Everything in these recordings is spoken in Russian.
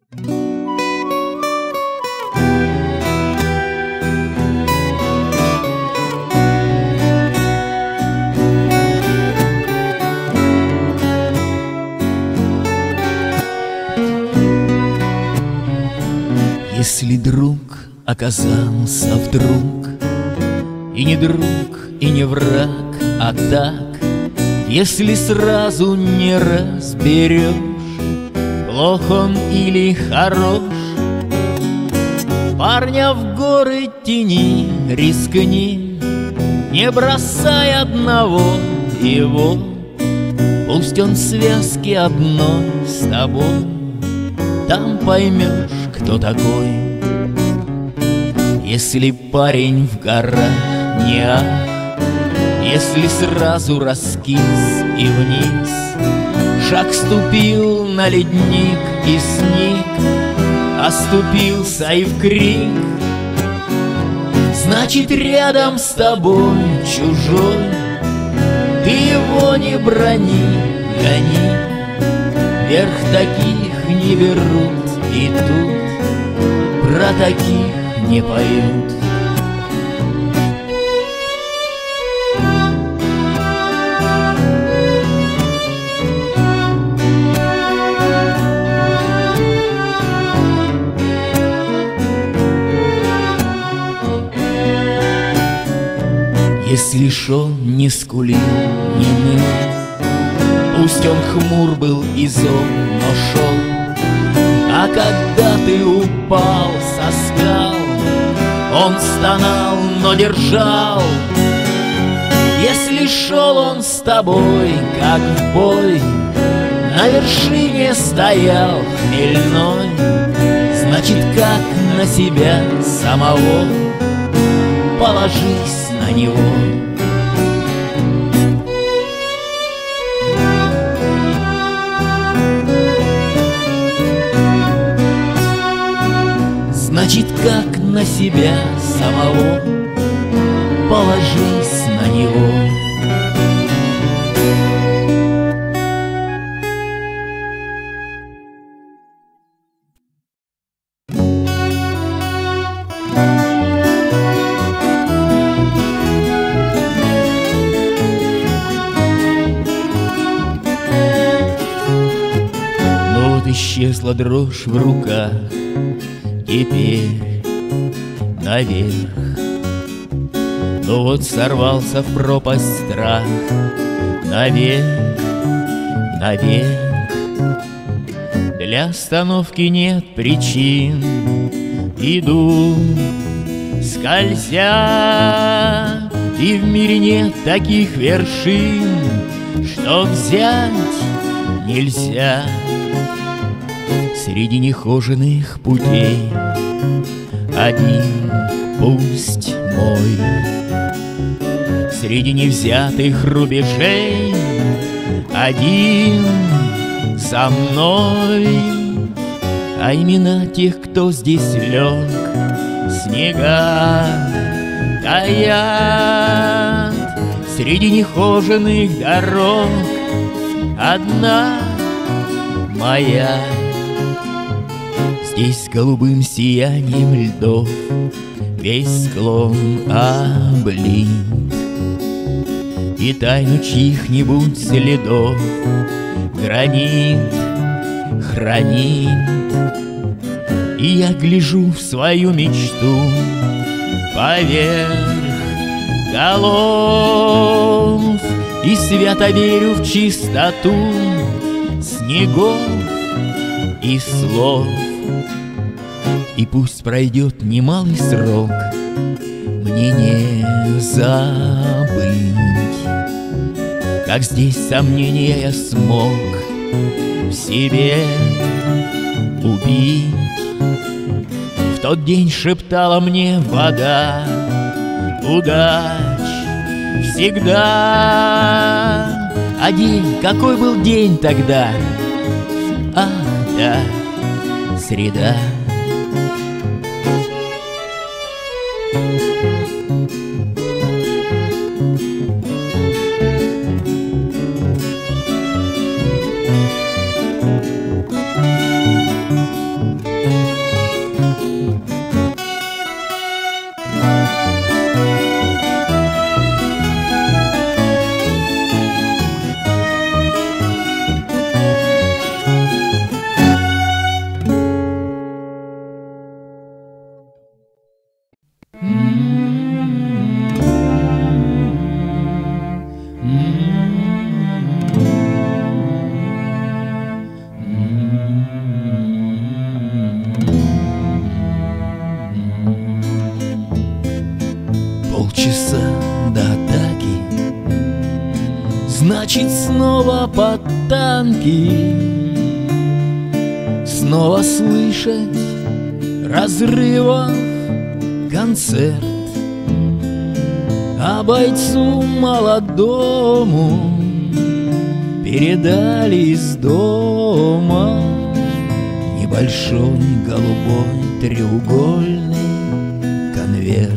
Если друг оказался вдруг и не друг, и не враг, а так, если сразу не разберешь, плох он или хорош, парня в горы тяни, рискни, не бросай одного его. Пусть он в связке одной с тобой, там поймешь, кто такой. Если парень в горах не ах, если сразу раскис и вниз, шаг ступил на ледник и сник, оступился и в крик, значит, рядом с тобой чужой, ты его не брони, гони, вверх таких не берут, и тут про таких не поют. Если ж он не скулил, не ныл, пусть он хмур был и зол, но шел, а когда ты упал со скал, он стонал, но держал. Если шел он с тобой, как в бой, на вершине стоял хмельной, значит, как на себя самого, положись на него. Значит, как на себя самого, положись на него. Но вот исчезла дрожь в руках, теперь наверх. Ну вот сорвался в пропасть страх, навек, навек. Для остановки нет причин, иду, скользя, и в мире нет таких вершин, что взять нельзя. Среди нехоженных путей один пусть мой, среди невзятых рубежей один со мной. А имена тех, кто здесь лег, снега таят. Среди нехоженных дорог одна моя. Здесь с голубым сиянием льдов весь склон облит, и тайну чьих-нибудь следов гранит хранит. И я гляжу в свою мечту поверх голов и свято верю в чистоту снегов и слов. И пусть пройдет немалый срок, мне не забыть, как здесь сомнения я смог в себе убить. В тот день шептала мне вода: удач всегда. А день, какой был день тогда? Ах, да, среда. Значит, снова под танки, снова слышать разрывов концерт. А бойцу молодому передали из дома небольшой голубой треугольный конверт.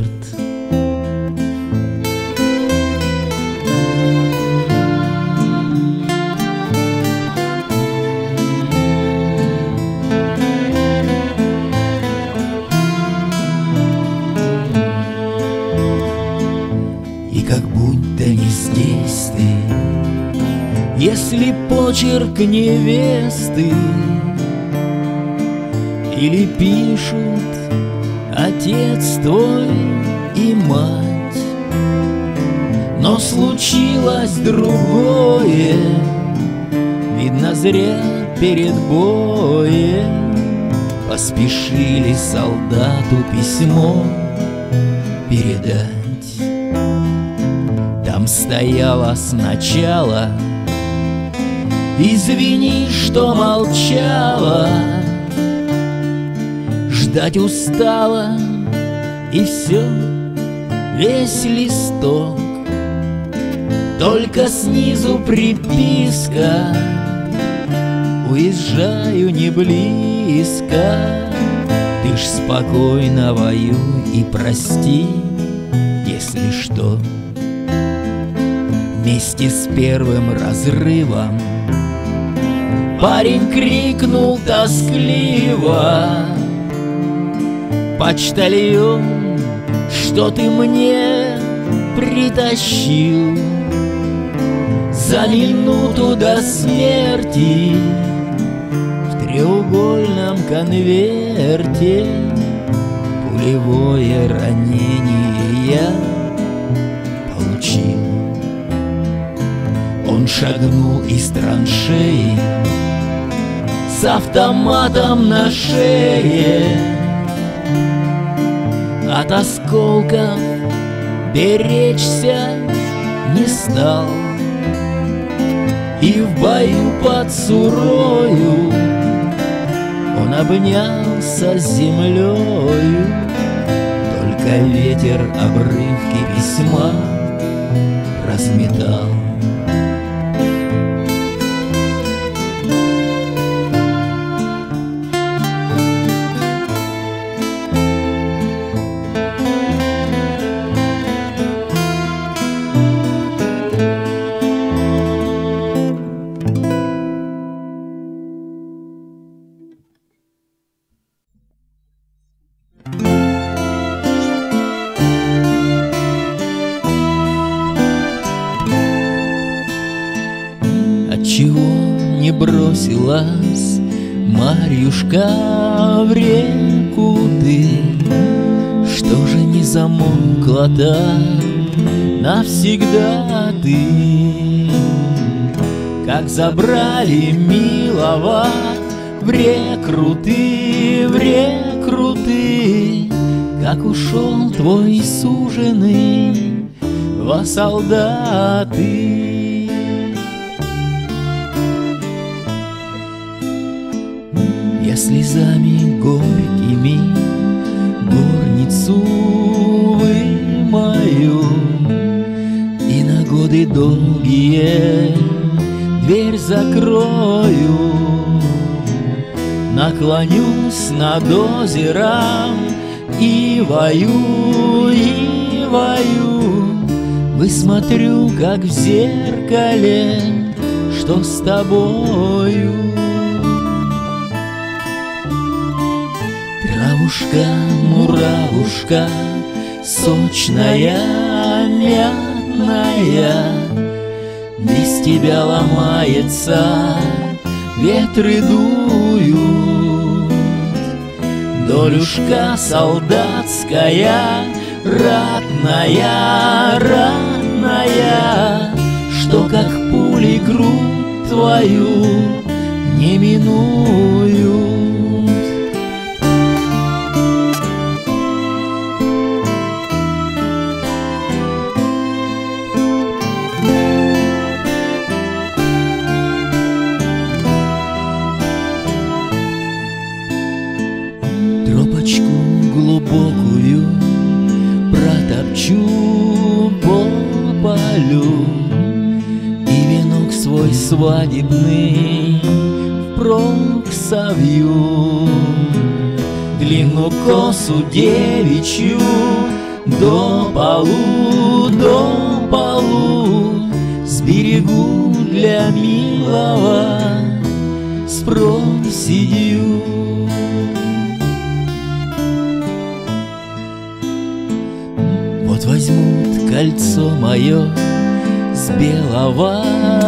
И как будто не здесь ты, если почерк невесты или пишут отец твой и мать. Но случилось другое, видно, зря перед боем поспешили солдату письмо передать. Там стояло сначала: извини, что молчала, ждать устала, и все, весь листок. Только снизу приписка: уезжаю не близко. Ты ж спокойно воюй и прости, если что. Вместе с первым разрывом парень крикнул тоскливо: почтальон, что ты мне притащил за минуту до смерти в треугольном конверте? Пулевое ранение я получил. Он шагнул из траншеи с автоматом на шее. От осколков беречься не стал, и в бою под Сурою он обнялся с землею. Только ветер обрывки письма разметал. Отчего не бросилась Марьюшка в реку ты? Что же не замолкла там навсегда ты? Как забрали милого в рекруты, как ушел твой суженый во солдаты. Я слезами горькими горницу вымою и на годы долгие дверь закрою. Наклонюсь над озером и вою, высмотрю, как в зеркале, что с тобою. Травушка, муравушка, сочная, мятная, без тебя ломается, ветры дуют. Долюшка солдатская, ратная, что как пули грудь твою не минуют. топчу по полю, и венок свой свадебный впрок совью. Длинную косу девичью до полу сберегу для милого с проседью. Вот возьмут кольцо мое с белого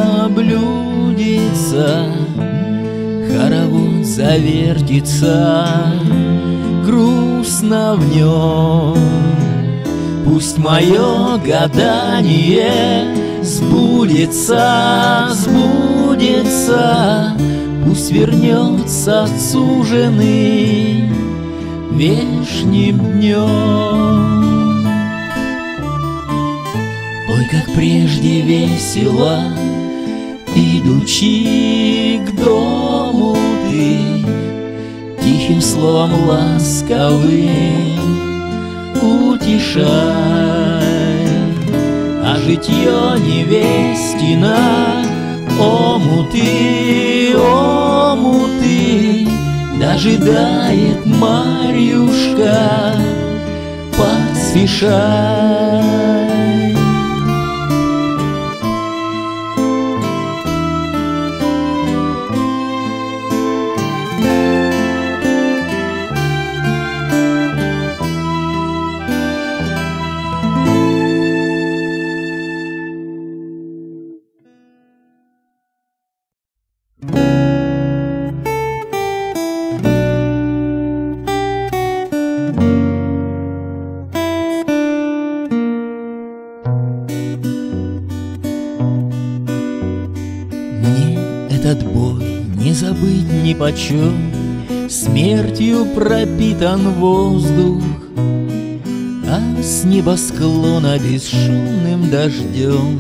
блюдеца, хоровод завертится грустно в нем. Пусть мое гадание сбудется, сбудется, пусть вернется отсуженный вешним днем. Ой, как прежде весело, идучи к дому ты, тихим словом ласковым утешай, а житье невестина омуты, омуты дожидает Марьюшка, поспешай. Этот бой не забыть ни почем, смертью пропитан воздух, а с небосклона бесшумным дождем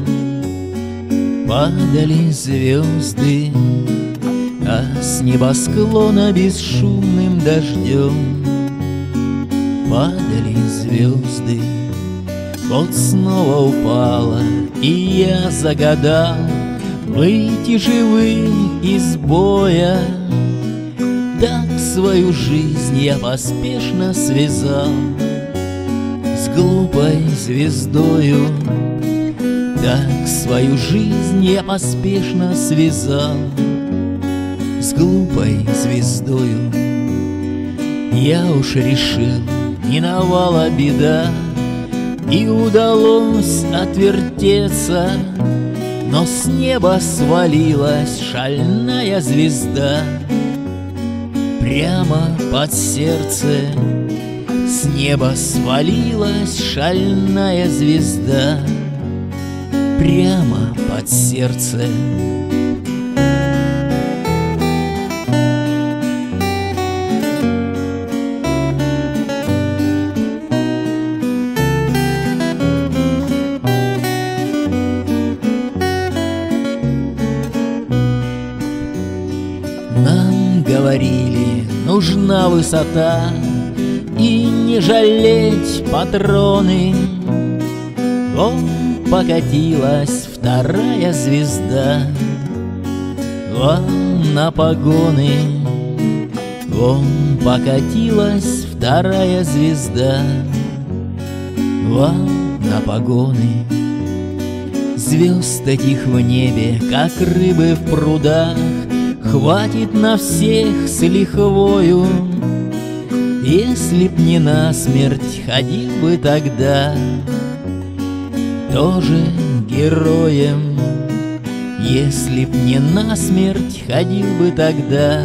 падали звезды, а с небосклона бесшумным дождем падали звезды. Вот снова упала, и я загадал выйти живым из боя. Так свою жизнь я поспешно связал с глупой звездою. Так свою жизнь я поспешно связал с глупой звездою. Я уж решил, миновала беда, и удалось отвертеться, но с неба свалилась шальная звезда прямо под сердце. С неба свалилась шальная звезда прямо под сердце. Нам говорили, нужна высота и не жалеть патроны. Вон покатилась вторая звезда, вон на погоны. Вон покатилась вторая звезда, вон на погоны. Звезд таких в небе, как рыбы в прудах, хватит на всех с лихвою. Если б не насмерть, ходил бы тогда тоже героем. Если б не насмерть, ходил бы тогда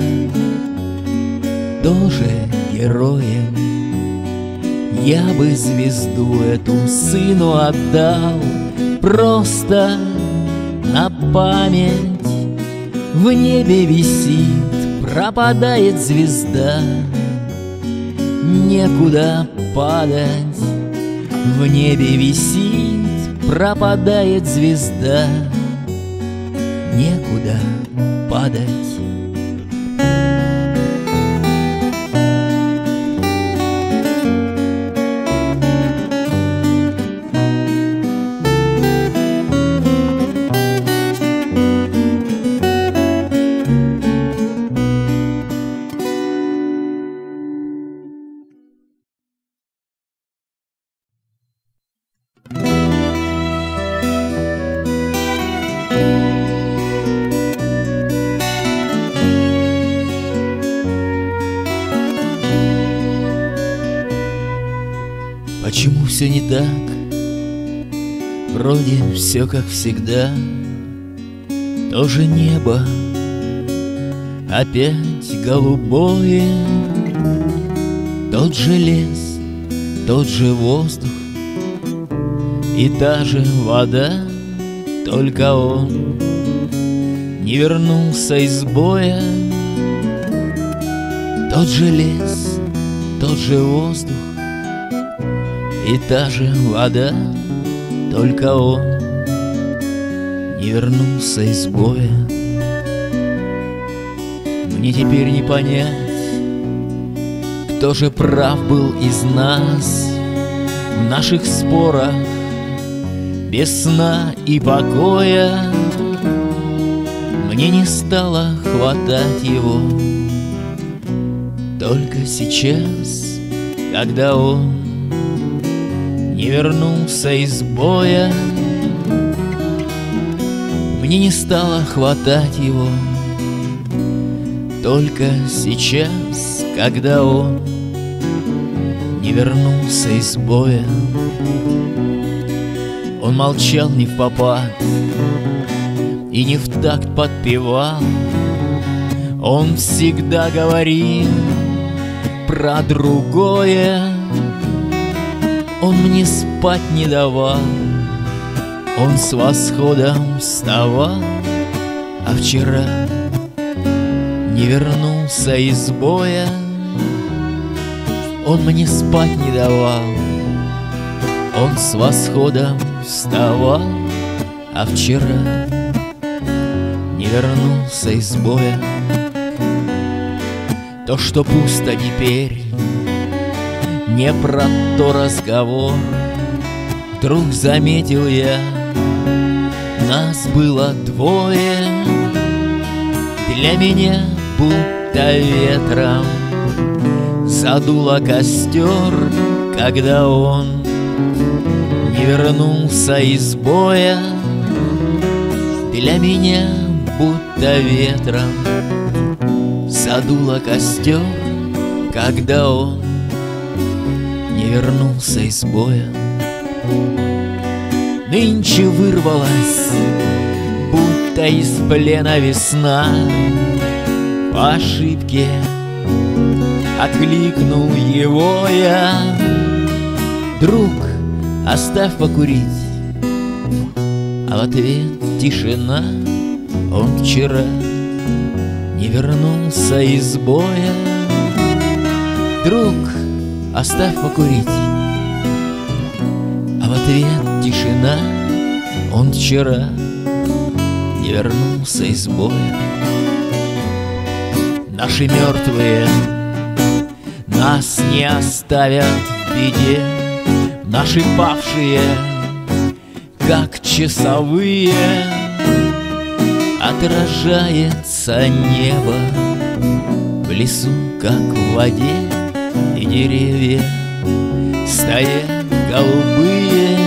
тоже героем. Я бы звезду эту сыну отдал просто на память. В небе висит, пропадает звезда, некуда падать. В небе висит, пропадает звезда, некуда падать. Почему все не так? Вроде все как всегда. То же небо, опять голубое, тот же лес, тот же воздух и та же вода, только он не вернулся из боя. Тот же лес, тот же воздух и та же вода, только он не вернулся из боя. Мне теперь не понять, кто же прав был из нас в наших спорах без сна и покоя. Мне не стало хватать его только сейчас, когда он не вернулся из боя. Мне не стало хватать его только сейчас, когда он не вернулся из боя. Он молчал не впопад и не в такт подпевал. Он всегда говорил про другое. Он мне спать не давал. Он с восходом вставал, а вчера не вернулся из боя. Он мне спать не давал. Он с восходом вставал, а вчера не вернулся из боя. То, что пусто теперь, не про то разговор. Вдруг заметил я, нас было двое. Для меня будто ветром задуло костер, когда он не вернулся из боя. Для меня будто ветром задуло костер, когда он не вернулся из боя. Нынче вырвалась, будто из плена весна. По ошибке окликнул его я: друг, оставь покурить. А в ответ тишина. Он вчера не вернулся из боя. Друг, оставь покурить. А в ответ тишина. Он вчера не вернулся из боя. Наши мертвые нас не оставят в беде. Наши павшие, как часовые, отражается небо в лесу, как в воде, и деревья стоят голубые.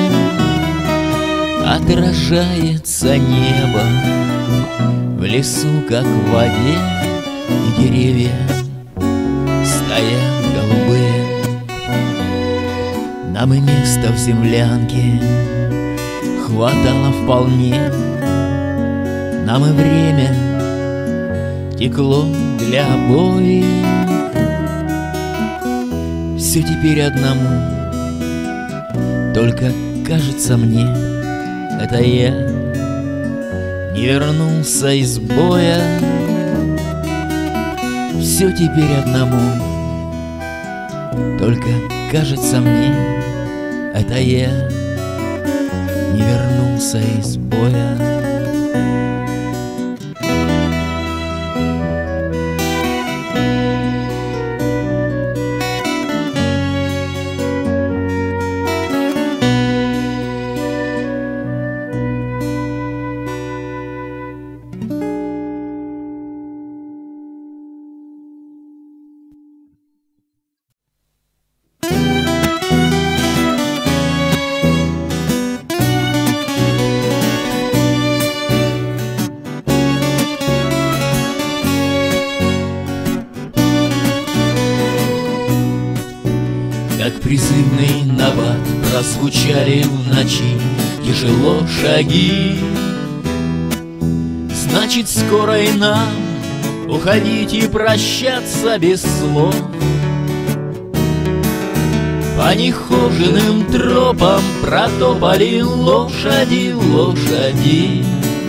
Отражается небо в лесу, как в воде, и деревья стоят голубые. Нам и места в землянке хватало вполне. Нам и время текло для обоих. Все теперь одному, только кажется мне, это я не вернулся из боя. Все теперь одному, только кажется мне, это я не вернулся из боя. как призывный набат, прозвучали в ночи тяжело шаги. Значит, скоро и нам уходить и прощаться без слов. По нехоженным тропам протопали лошади, лошади.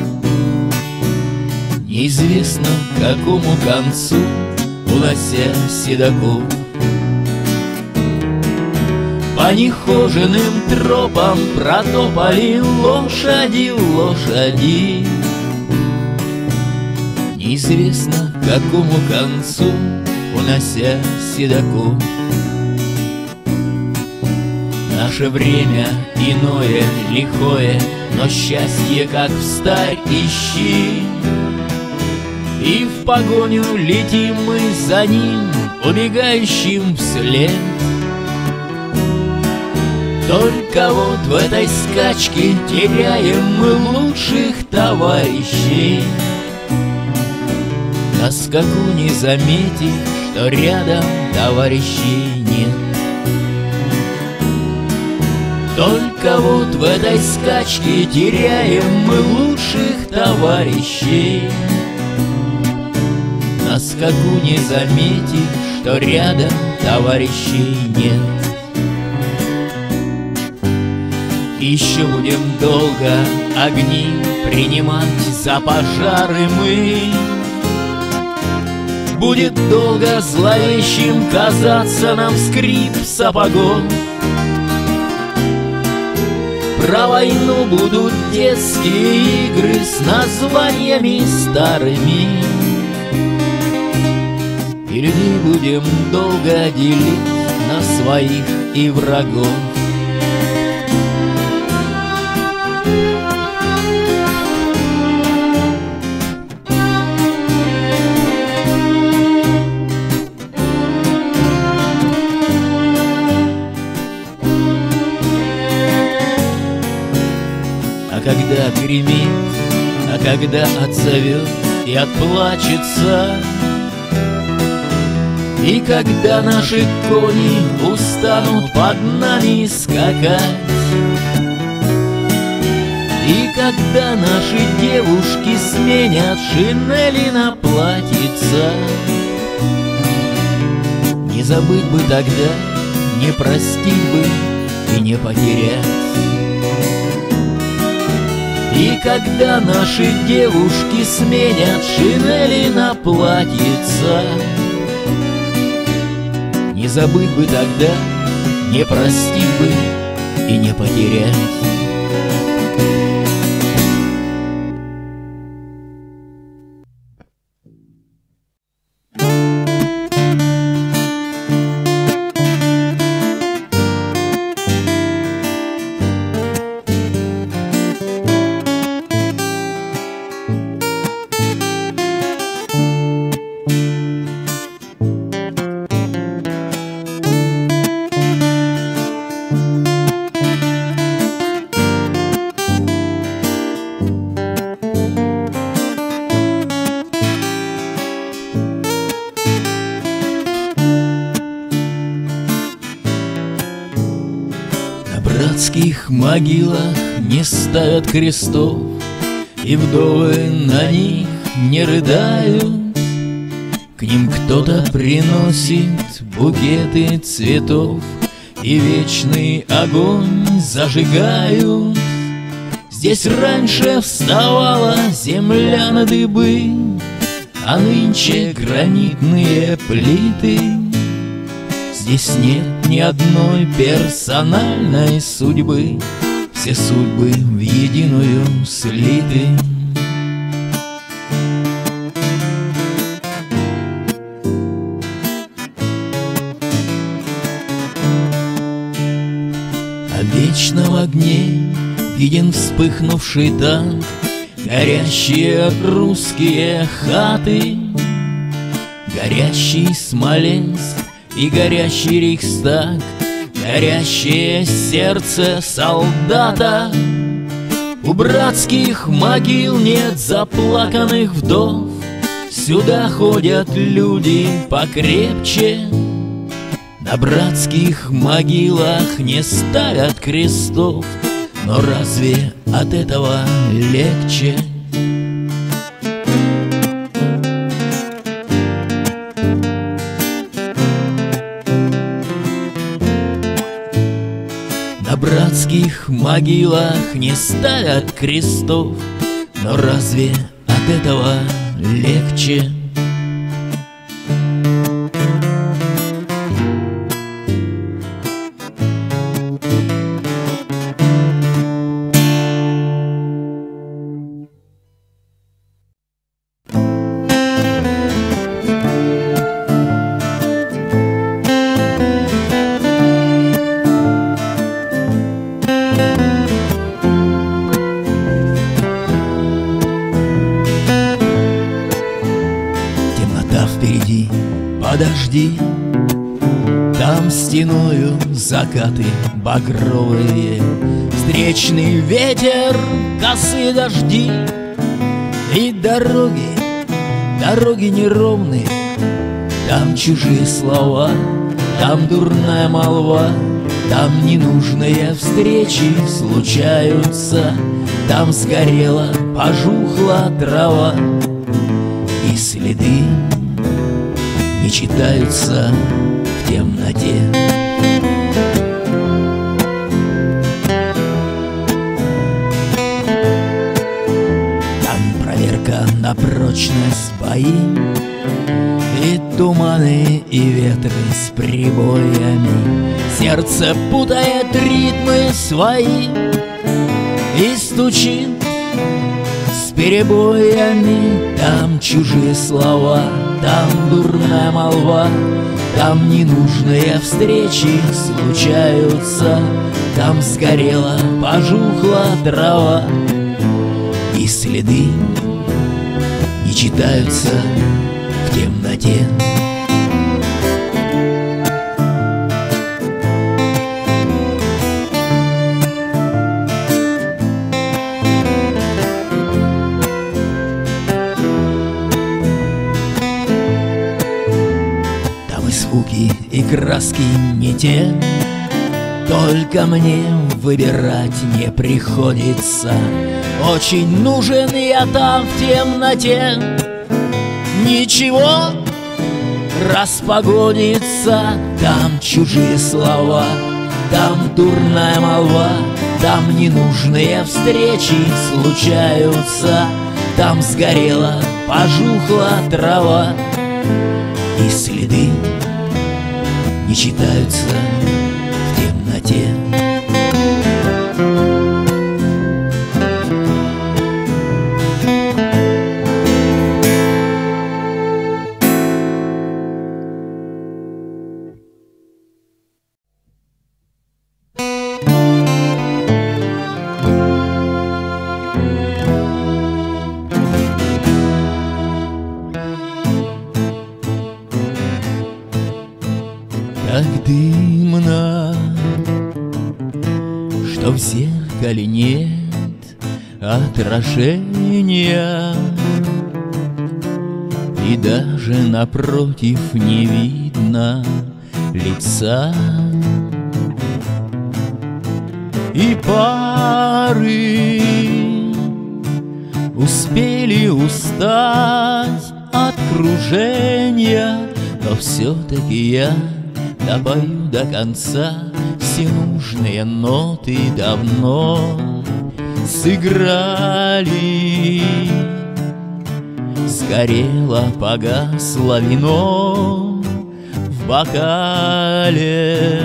Неизвестно, к какому концу, унося седаков. По нехоженным тропам протопали лошади, лошади. Неизвестно, к какому концу, унося седаков. Наше время иное, лихое, но счастье, как встарь, ищи. И в погоню летим мы за ним, убегающим вслед. Только вот в этой скачке теряем мы лучших товарищей. На скаку не заметишь, что рядом товарищей нет. Только вот в этой скачке теряем мы лучших товарищей. На скаку не заметишь, что рядом товарищей нет. Еще будем долго огни принимать за пожары мы. Будет долго зловещим казаться нам скрип сапогов. Про войну будут детские игры с названиями старыми. И людей будем долго делить на своих и врагов. Когда гремит, а когда отзовет и отплачется, и когда наши кони устанут под нами скакать, и когда наши девушки сменят шинели на платьица, не забыть бы тогда, не простить бы и не потерять. И когда наши девушки сменят шинели на платьица, не забыть бы тогда, не простить бы и не потерять. В братских могилах не ставят крестов, и вдовы на них не рыдают. К ним кто-то приносит букеты цветов, и вечный огонь зажигают. Здесь раньше вставала земля на дыбы, а нынче гранитные плиты. Здесь нет ни одной персональной судьбы, все судьбы в единую слиты. А вечно в огне виден вспыхнувший танк, горящие русские хаты, горящий Смоленск и горящий Рейхстаг, горящее сердце солдата. У братских могил нет заплаканных вдов, сюда ходят люди покрепче. На братских могилах не ставят крестов, но разве от этого легче? На братских могилах не ставят крестов, но разве от этого легче? Впереди, подожди, там стеною закаты багровые, встречный ветер, косые дожди и дороги неровные. Там чужие слова, там дурная молва, там ненужные встречи случаются, там сгорела, пожухла трава, и следы не читаются в темноте. Там проверка на прочность, бои и туманы, и ветры с прибоями. Сердце путает ритмы свои и стучит с перебоями. Там чужие слова, там дурная молва, там ненужные встречи случаются, там сгорела, пожухла трава, и следы не читаются в темноте. Звуки и краски не те, только мне выбирать не приходится. Очень нужен я там в темноте. Ничего, распогодится. Там чужие слова, там дурная молва, там ненужные встречи случаются, там сгорела, пожухла трава, и следы не читаются в темноте. Так дымно, что в зеркале нет отражения, и даже напротив не видно лица. И пары успели устать от кружения, но все-таки я допою до конца. Все нужные ноты давно сыграли. Сгорело, погасло вино в бокале.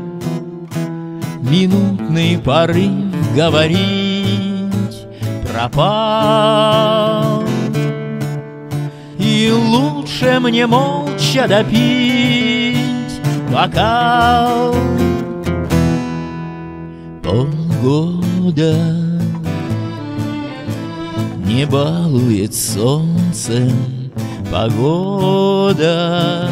Минутный порыв говорить пропал, и лучше мне молча допить бокал. Полгода не балует солнцем погода,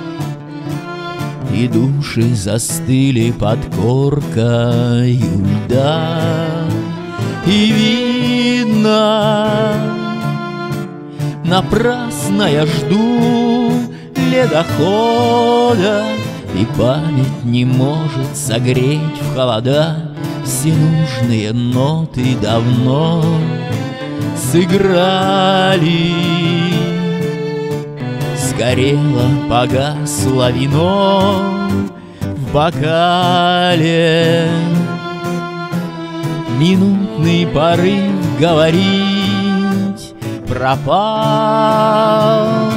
и души застыли под коркой льда. И видно, напрасно я жду ледохода, И память не может согреть в холода. Все нужные ноты давно сыграли. Сгорело, погасло вино в бокале. Минутный порыв говорить пропал.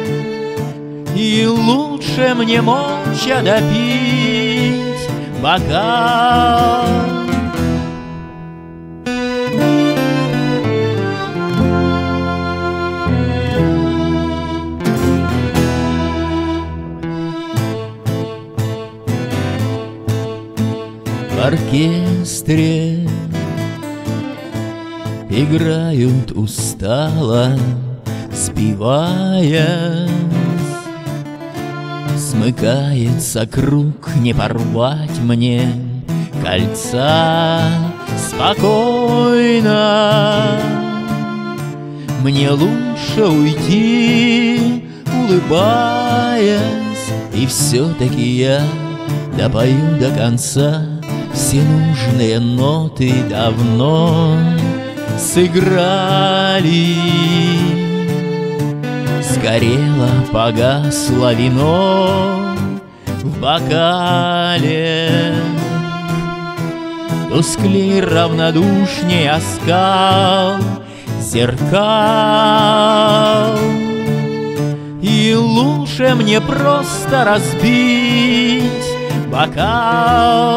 И лучше мне молча допить бокал. В оркестре играют устало, спевая. Смыкается круг, не порвать мне кольца. Спокойно мне лучше уйти, улыбаясь. И все-таки я допою до конца. Все нужные ноты давно сыграли. Сгорело, погасло вино в бокале. Тусклей, равнодушней оскал зеркал. И лучше мне просто разбить бокал.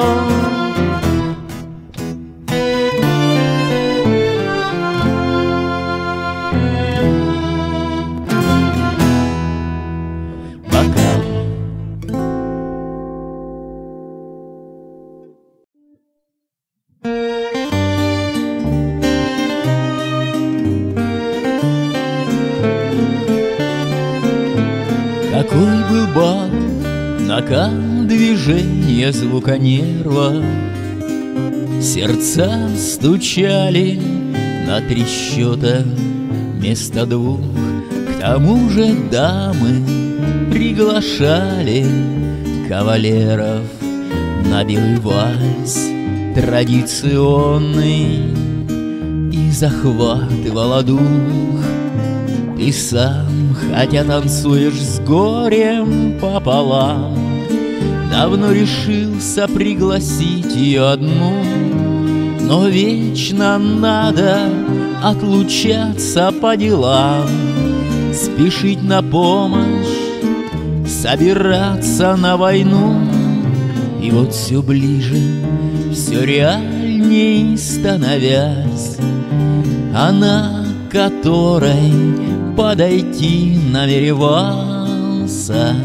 Какой был бал, накал движения звука нерва. Сердца стучали на 3 счета вместо 2. К тому же дамы приглашали кавалеров на белый вальс традиционный. И захватывала дух. Ты сам, хотя танцуешь с горем пополам, давно решился пригласить ее одну. Но вечно надо отлучаться по делам, спешить на помощь, собираться на войну. И вот все ближе, все реальней становясь, она, которой подойти намеревался,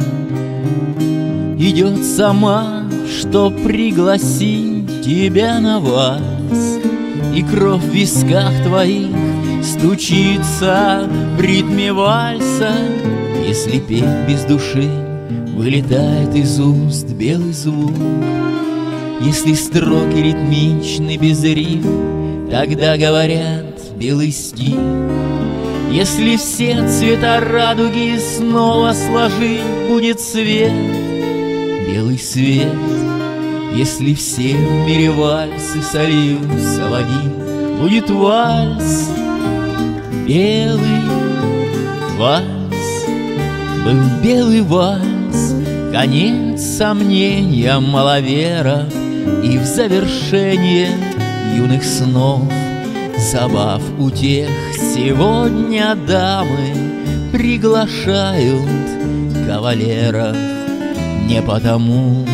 идет сама, чтоб пригласить тебя на вальс. И кровь в висках твоих стучится в ритме вальса. Если петь без души, вылетает из уст белый звук. Если строки ритмичны без рифм, тогда говорят белый стих. Если все цвета радуги снова сложить, будет свет, белый свет. Если все в мире вальсы сольют сапоги, будет вальс, белый вальс. Был белый вальс, конец сомнениям маловеров. И в завершение юных снов, забав утех, сегодня дамы приглашают кавалеров. Не потому,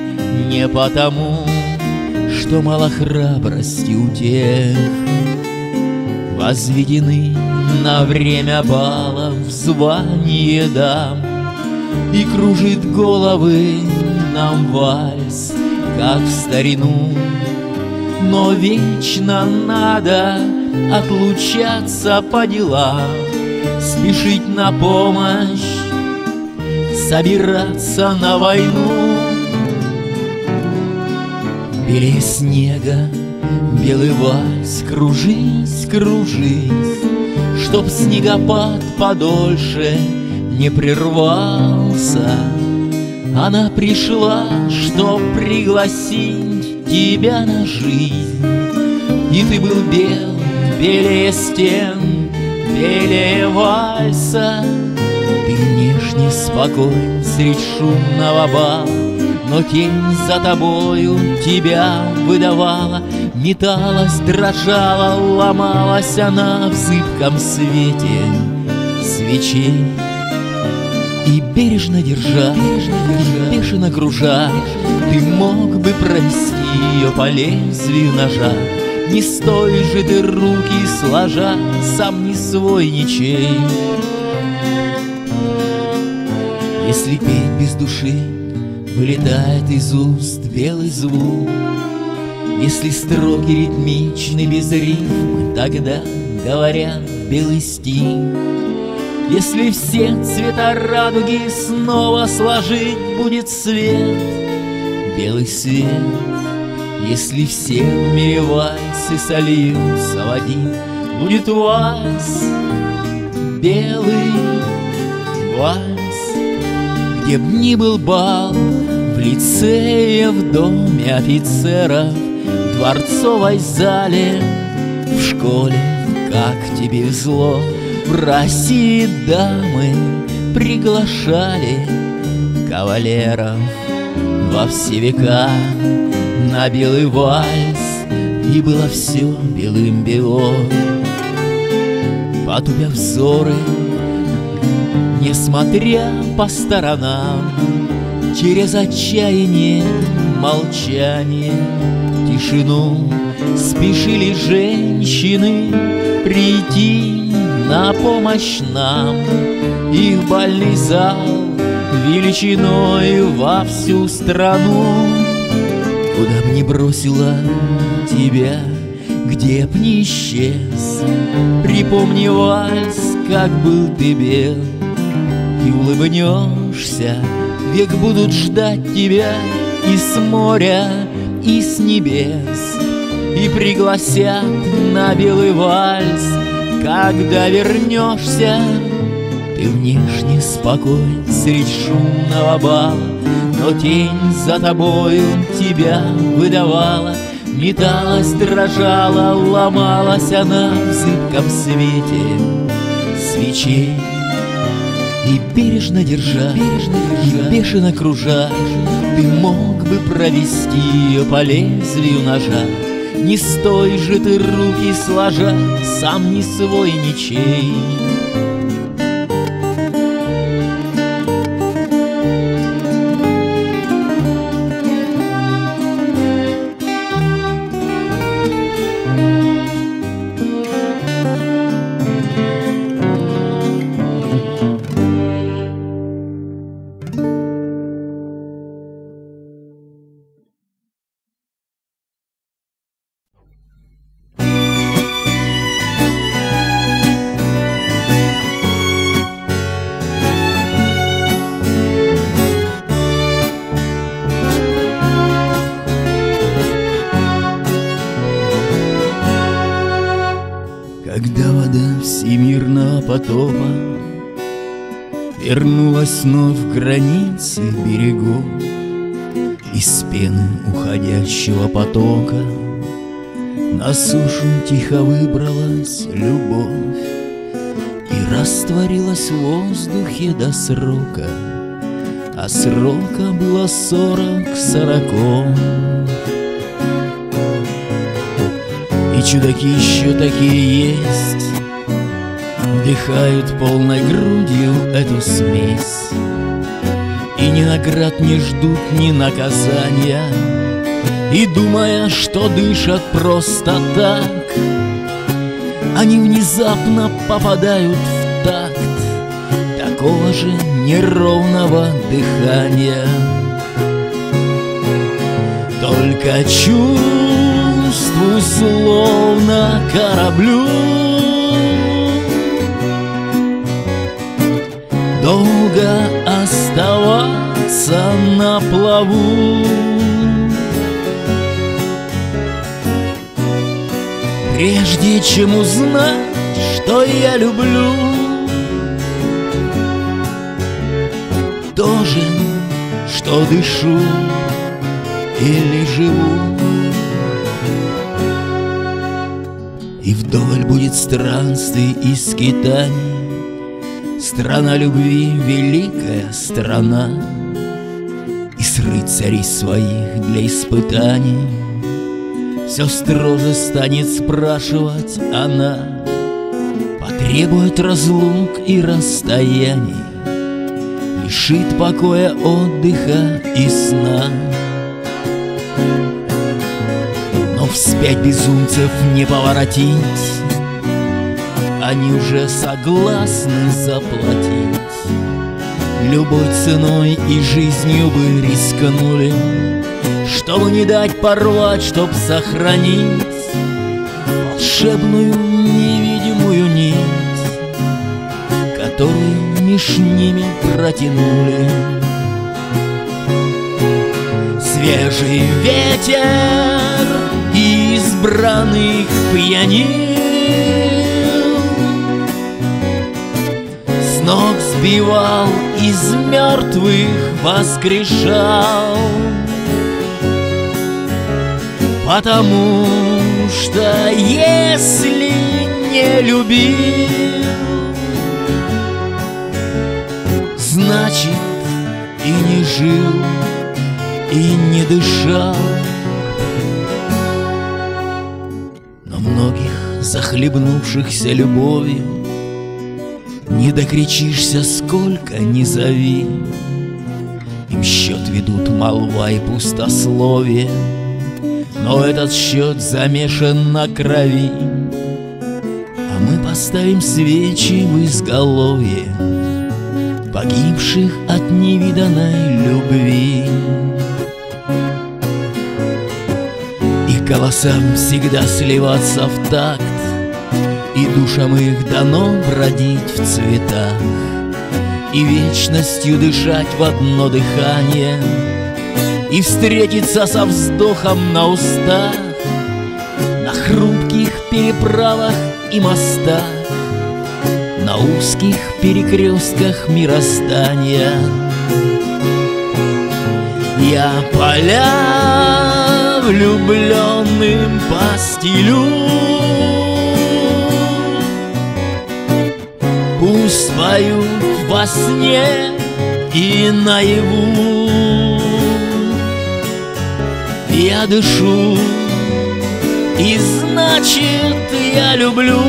что мало храбрости у тех. Возведены на время балов звание дам, и кружит головы нам вальс, как в старину. Но вечно надо отлучаться по делам, спешить на помощь, собираться на войну. Белее снега белый вальс, кружись, кружись, чтоб снегопад подольше не прервался. Она пришла, чтоб пригласить тебя на жизнь. И ты был бел, белее стен, белее вальса. Ты внешне спокоен средь шумного бала, но тень за тобою тебя выдавала. Металась, дрожала, ломалась она в зыбком свете свечей. И бережно держа, бешено кружа, ты мог бы провести ее по лезвию ножа. Не стой же ты руки сложа, сам не свой ничей. Если петь без души, вылетает из уст белый звук. Если строки ритмичны без рифмы, тогда говорят белый стих. Если все цвета радуги снова сложить, будет свет, белый свет. Если все в мире вальсы сольются в один, будет вальс, белый вальс. Где б ни был бал, в лицее, в доме офицеров, в дворцовой зале, в школе, как тебе везло. В России дамы приглашали кавалеров во все века на белый вальс, и было все белым-бело. Потупя взоры, несмотря по сторонам, через отчаяние, молчание, тишину, спешили женщины прийти на помощь нам. Их бальный зал величиной во всю страну. Куда б ни бросила тебя, где б ни исчез, припомни вальс, как был ты бел. И улыбнешься, век будут ждать тебя и с моря, и с небес, и пригласят на белый вальс. Когда вернешься, ты внешне спокоен средь шумного бала, но тень за тобою тебя выдавала. Металась, дрожала, ломалась она в зыбком свете свечей. И бережно держа, и бешено кружа, ты мог бы провести ее по лезвию ножа. Не стой же ты руки сложа, сам не свой ничей. Когда вода всемирного потопа вернулась вновь в границы берегов, из пены уходящего потока на сушу тихо выбралась любовь и растворилась в воздухе до срока, а срока было 40. И чудаки еще такие есть, вдыхают полной грудью эту смесь, и ни наград не ждут, ни наказания, и думая, что дышат просто так, они внезапно попадают в такт такого же неровного дыхания. Только чувству словно кораблю долго оставаться на плаву. Прежде чем узнать, что я люблю, что дышу или живу. И вдоволь будет странствий и скитаний, страна любви, великая страна. И с рыцарей своих для испытаний все строже станет спрашивать она. Потребует разлук и расстояний, лишит покоя, отдыха и сна. Но вспять безумцев не поворотить, они уже согласны заплатить. Любой ценой и жизнью бы рискнули, чтобы не дать порвать, чтоб сохранить волшебную невидимую нить, которую меж ними протянули. Свежий ветер избранных пьянил, с ног сбивал, из мертвых воскрешал. Потому что если не любил, значит и не жил, и не дышал. Но многих, захлебнувшихся любовью, не докричишься, сколько ни зови. Им счет ведут молва и пустословие, но этот счет замешан на крови. А мы поставим свечи в изголовье погибших от невиданной любви. Их голосам всегда сливаться в такт, и душам их дано бродить в цветах, и вечностью дышать в одно дыхание, и встретиться со вздохом на устах, на хрупких переправах и мостах, на узких перекрестках мироздания. Я поля влюбленным постелю, пусть поют во сне и наяву. Я дышу, и значит я люблю.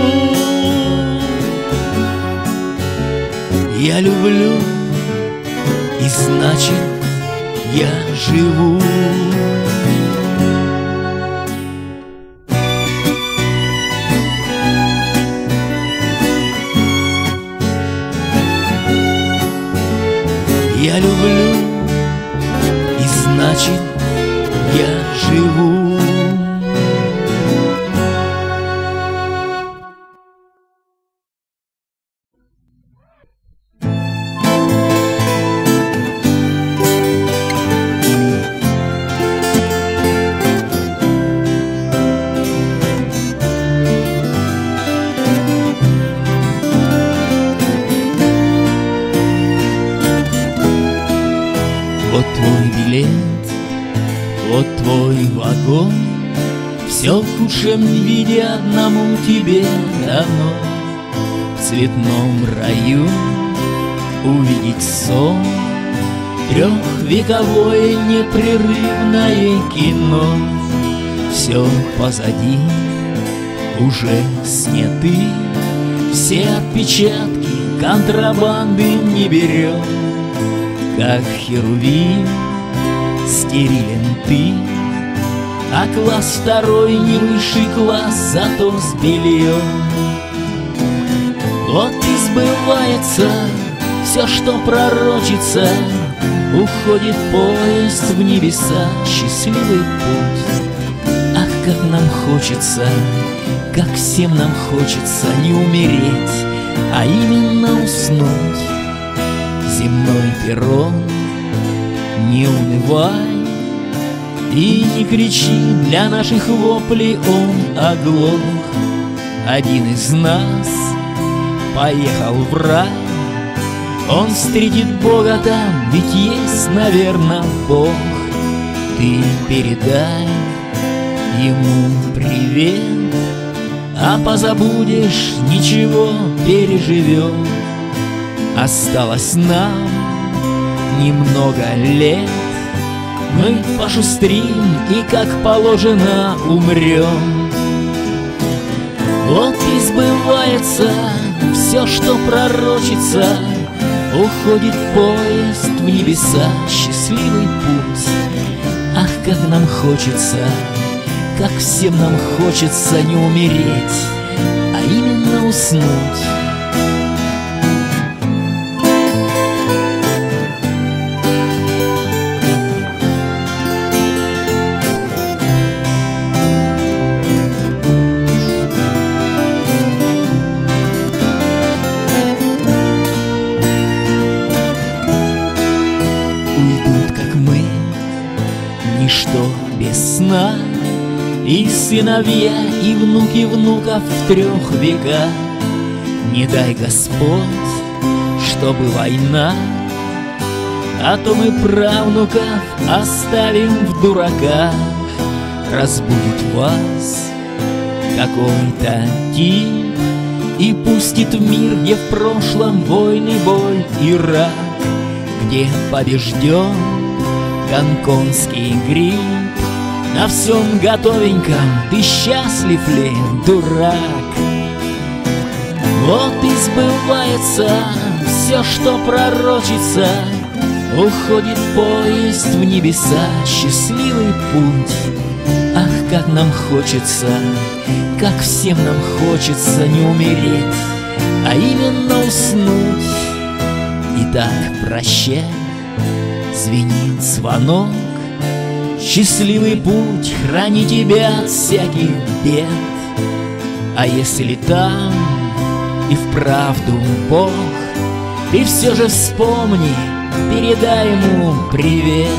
Я люблю, и значит я живу. Я люблю, и значит я живу. Вот твой билет, вот твой вагон, все в худшем виде одному тебе дано. В цветном раю увидеть сон, трехвековое непрерывное кино. Все позади, уже сняты, все отпечатки контрабанды не берем. Как херувим стерилен ты, а класс второй не высший класс, зато с бельем. Вот и сбывается все, что пророчится, уходит поезд в небеса, счастливый путь. Ах, как нам хочется, как всем нам хочется не умереть, а именно уснуть. Земной перрон, не унывай и не кричи, для наших воплей он оглох. Один из нас поехал в рай, Он встретит Бога там, ведь есть, наверное, Бог. Ты передай ему привет, а позабудешь, ничего переживем. Осталось нам немного лет, мы пошустрим и, как положено, умрем. Вот и сбывается все, что пророчится. Уходит поезд в небеса, счастливый путь. Ах, как нам хочется, как всем нам хочется не умереть, а именно уснуть. Ничто без сна, и сыновья, и внуки внуков в 3 веках. Не дай Господь, чтобы война, а то мы правнуков оставим в дураках. Разбудит вас какой-то тип и пустит в мир, где в прошлом войны, боль и рак, где побежден гонконгский грипп. На всем готовеньком ты счастлив ли, дурак? Вот и сбывается все, что пророчится. Уходит поезд в небеса, счастливый путь. Ах, как нам хочется, как всем нам хочется не умереть, а именно уснуть. Итак, прощай, звенит звонок. Счастливый путь, храни тебя от всяких бед. А если там и вправду Бог, ты все же вспомни, передай ему привет.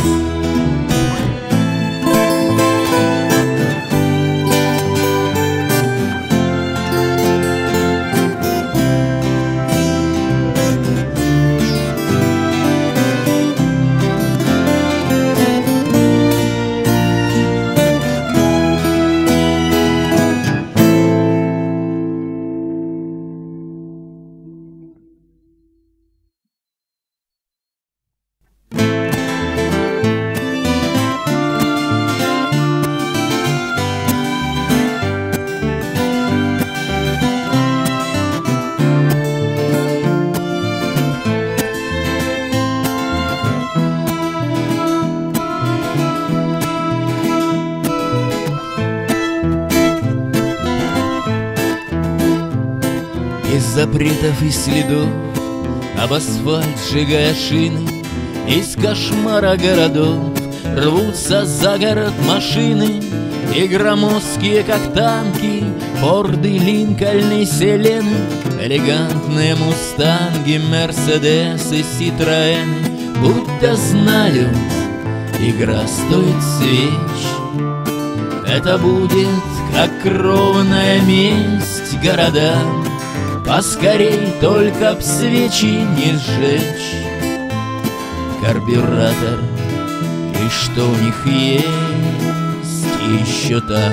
Из запретов и следов об асфальт сжигая шины, из кошмара городов рвутся за город машины. И громоздкие, как танки, Форды, Линкольны, Селены, элегантные мустанги, Мерседесы, Ситроэны, будто знают, игра стоит свеч. Это будет как кровная месть городам, поскорей только б свечи не сжечь. Карбюратор, и что у них есть еще там.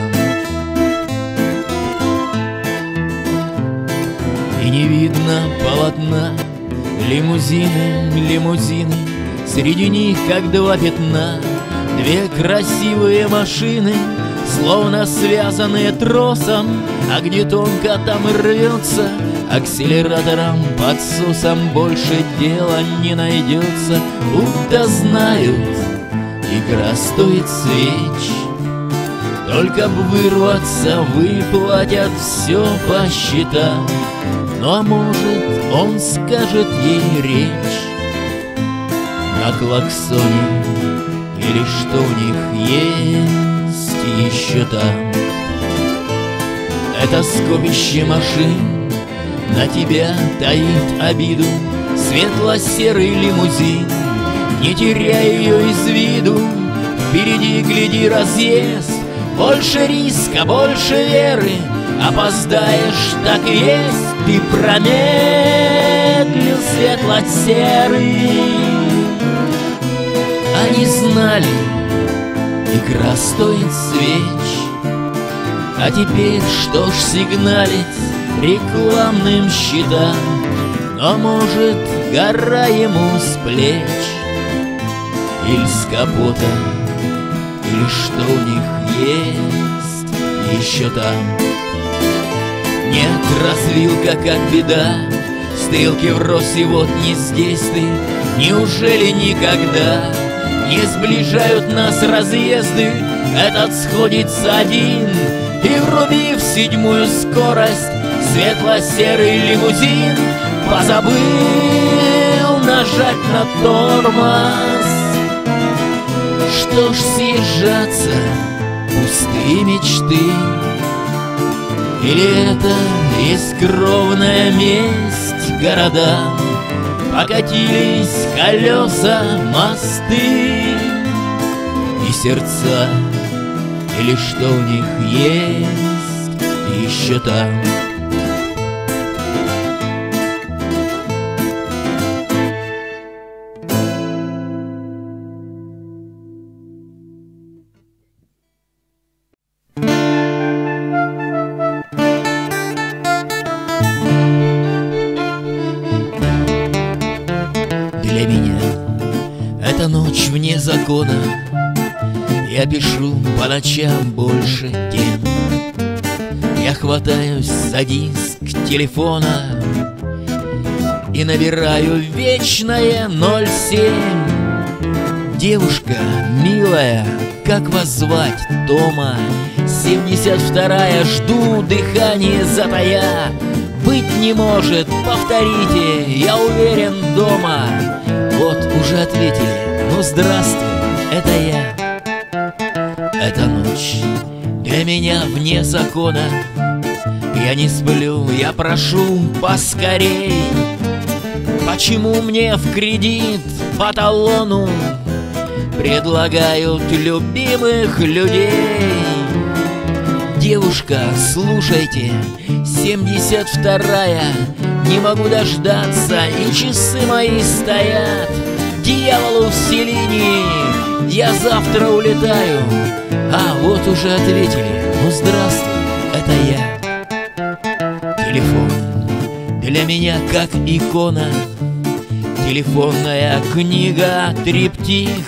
И не видно полотна, лимузины, лимузины, среди них как 2 пятна, 2 красивые машины, словно связанные тросом, а где тонко, там и рвется. Акселератором, подсосом больше дела не найдется. Будто знают, игра стоит свеч. Только б вырваться, выплатят все по счетам. Ну а может, он скажет ей речь на клаксоне, или что у них есть еще там. Это скопище машин на тебя таит обиду, светло-серый лимузин, не теряй ее из виду. Впереди, гляди, разъезд, больше риска, больше веры, Опоздаешь, так и есть, ты промедлил светло-серый. Они знали, игра стоит свеч, а теперь что ж сигналить рекламным щитам? Но может гора ему с плеч, или с капота, или что у них есть еще там. Нет, развилка как беда, стрелки врозь, и вот не здесь ты. Неужели никогда не сближают нас разъезды? Этот сходится один, и, врубив 7-ю скорость, светло-серый лимузин позабыл нажать на тормоз. Что ж съезжаться, пустые мечты, или это бескровная месть городам? Покатились колеса, мосты и сердца, или что у них есть еще там. Для меня эта ночь вне закона. Я пишу по ночам больше тем. Я хватаюсь за диск телефона и набираю вечное 07. Девушка милая, как вас звать, Тома? 72-я, жду дыхание затая. Быть не может, повторите, я уверен, дома. Вот уже ответили, ну здравствуй, это я. Эта ночь для меня вне закона. Я не сплю, я прошу поскорей. Почему мне в кредит по талону предлагают любимых людей? Девушка, слушайте, 72-я, не могу дождаться, и часы мои стоят. Дьяволу в селении, я завтра улетаю. А вот уже ответили, ну здравствуй, это я. Телефон для меня как икона, телефонная книга триптих.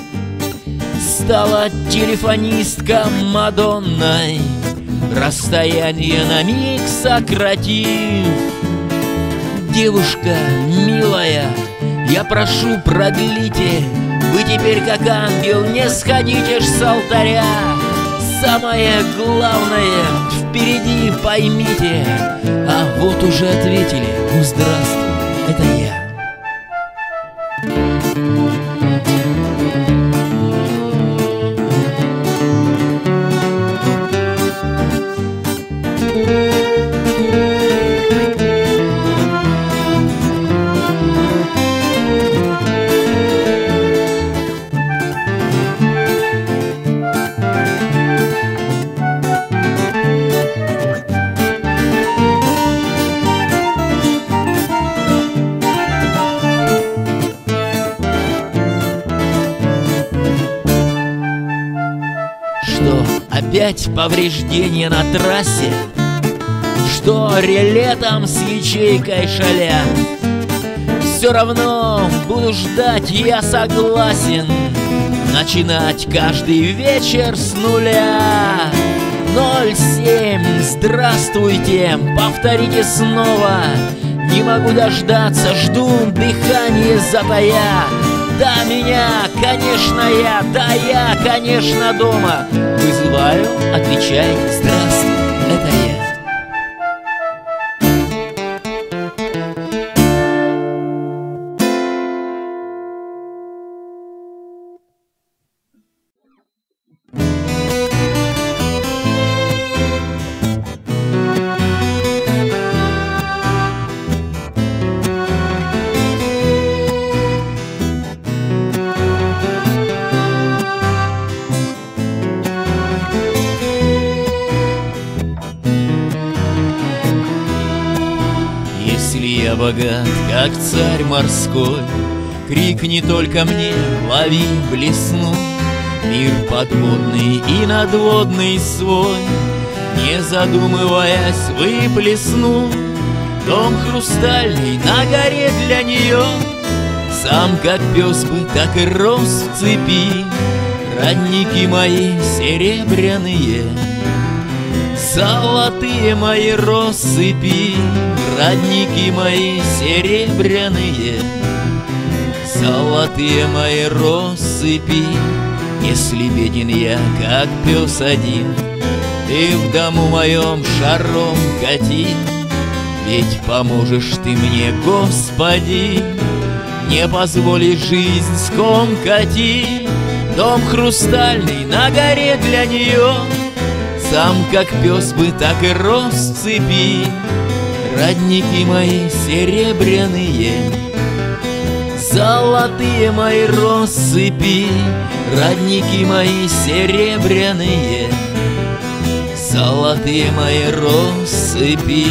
Стала телефонистка Мадонной, расстояние на миг сократив. Девушка милая, я прошу, продлите. Вы теперь как ангел, не сходите ж с алтаря. Самое главное впереди, поймите. А вот уже ответили, ну здравствуй, это я. Что, опять повреждения на трассе? Что, реле там с ячейкой шалят? Все равно буду ждать, я согласен, начинать каждый вечер с нуля. 07, здравствуйте, повторите снова. Не могу дождаться, жду дыхание затая. Да, меня, конечно, я, да, я, конечно, дома. Вызываю, отвечайте, здравствуй, это я. богат, как царь морской. Крикни только мне, лови, блесну, мир подводный и надводный свой. Не задумываясь, выплесну дом хрустальный на горе для нее. Сам как пес бы, так и рос в цепи, родники мои серебряные, золотые мои россыпи, родники мои серебряные, золотые мои россыпи. Если беден я, как пес один, ты в дому моем шаром кати, ведь поможешь ты мне, Господи, не позволишь жизнь скомкати. Дом хрустальный на горе для нее, сам как пес бы, так и рос в цепи, родники мои серебряные, золотые мои россыпи, родники мои серебряные, золотые мои россыпи.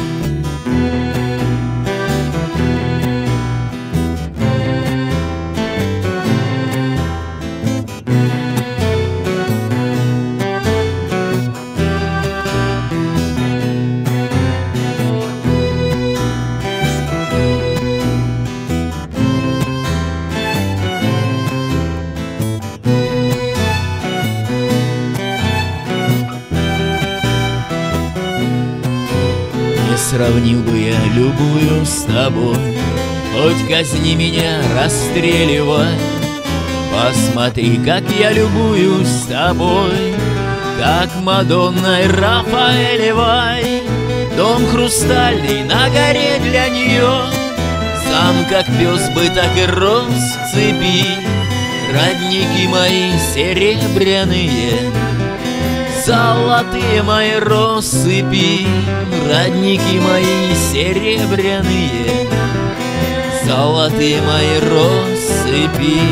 Сравнил бы я любую с тобой, хоть казни меня, расстреливай. Посмотри, как я любуюсь с тобой, как Мадонна и Рафаэлевой. Дом хрустальный на горе для нее, сам как пес бы, так и рос в цепи, родники мои серебряные, золотые мои россыпи, родники мои серебряные, золотые мои россыпи.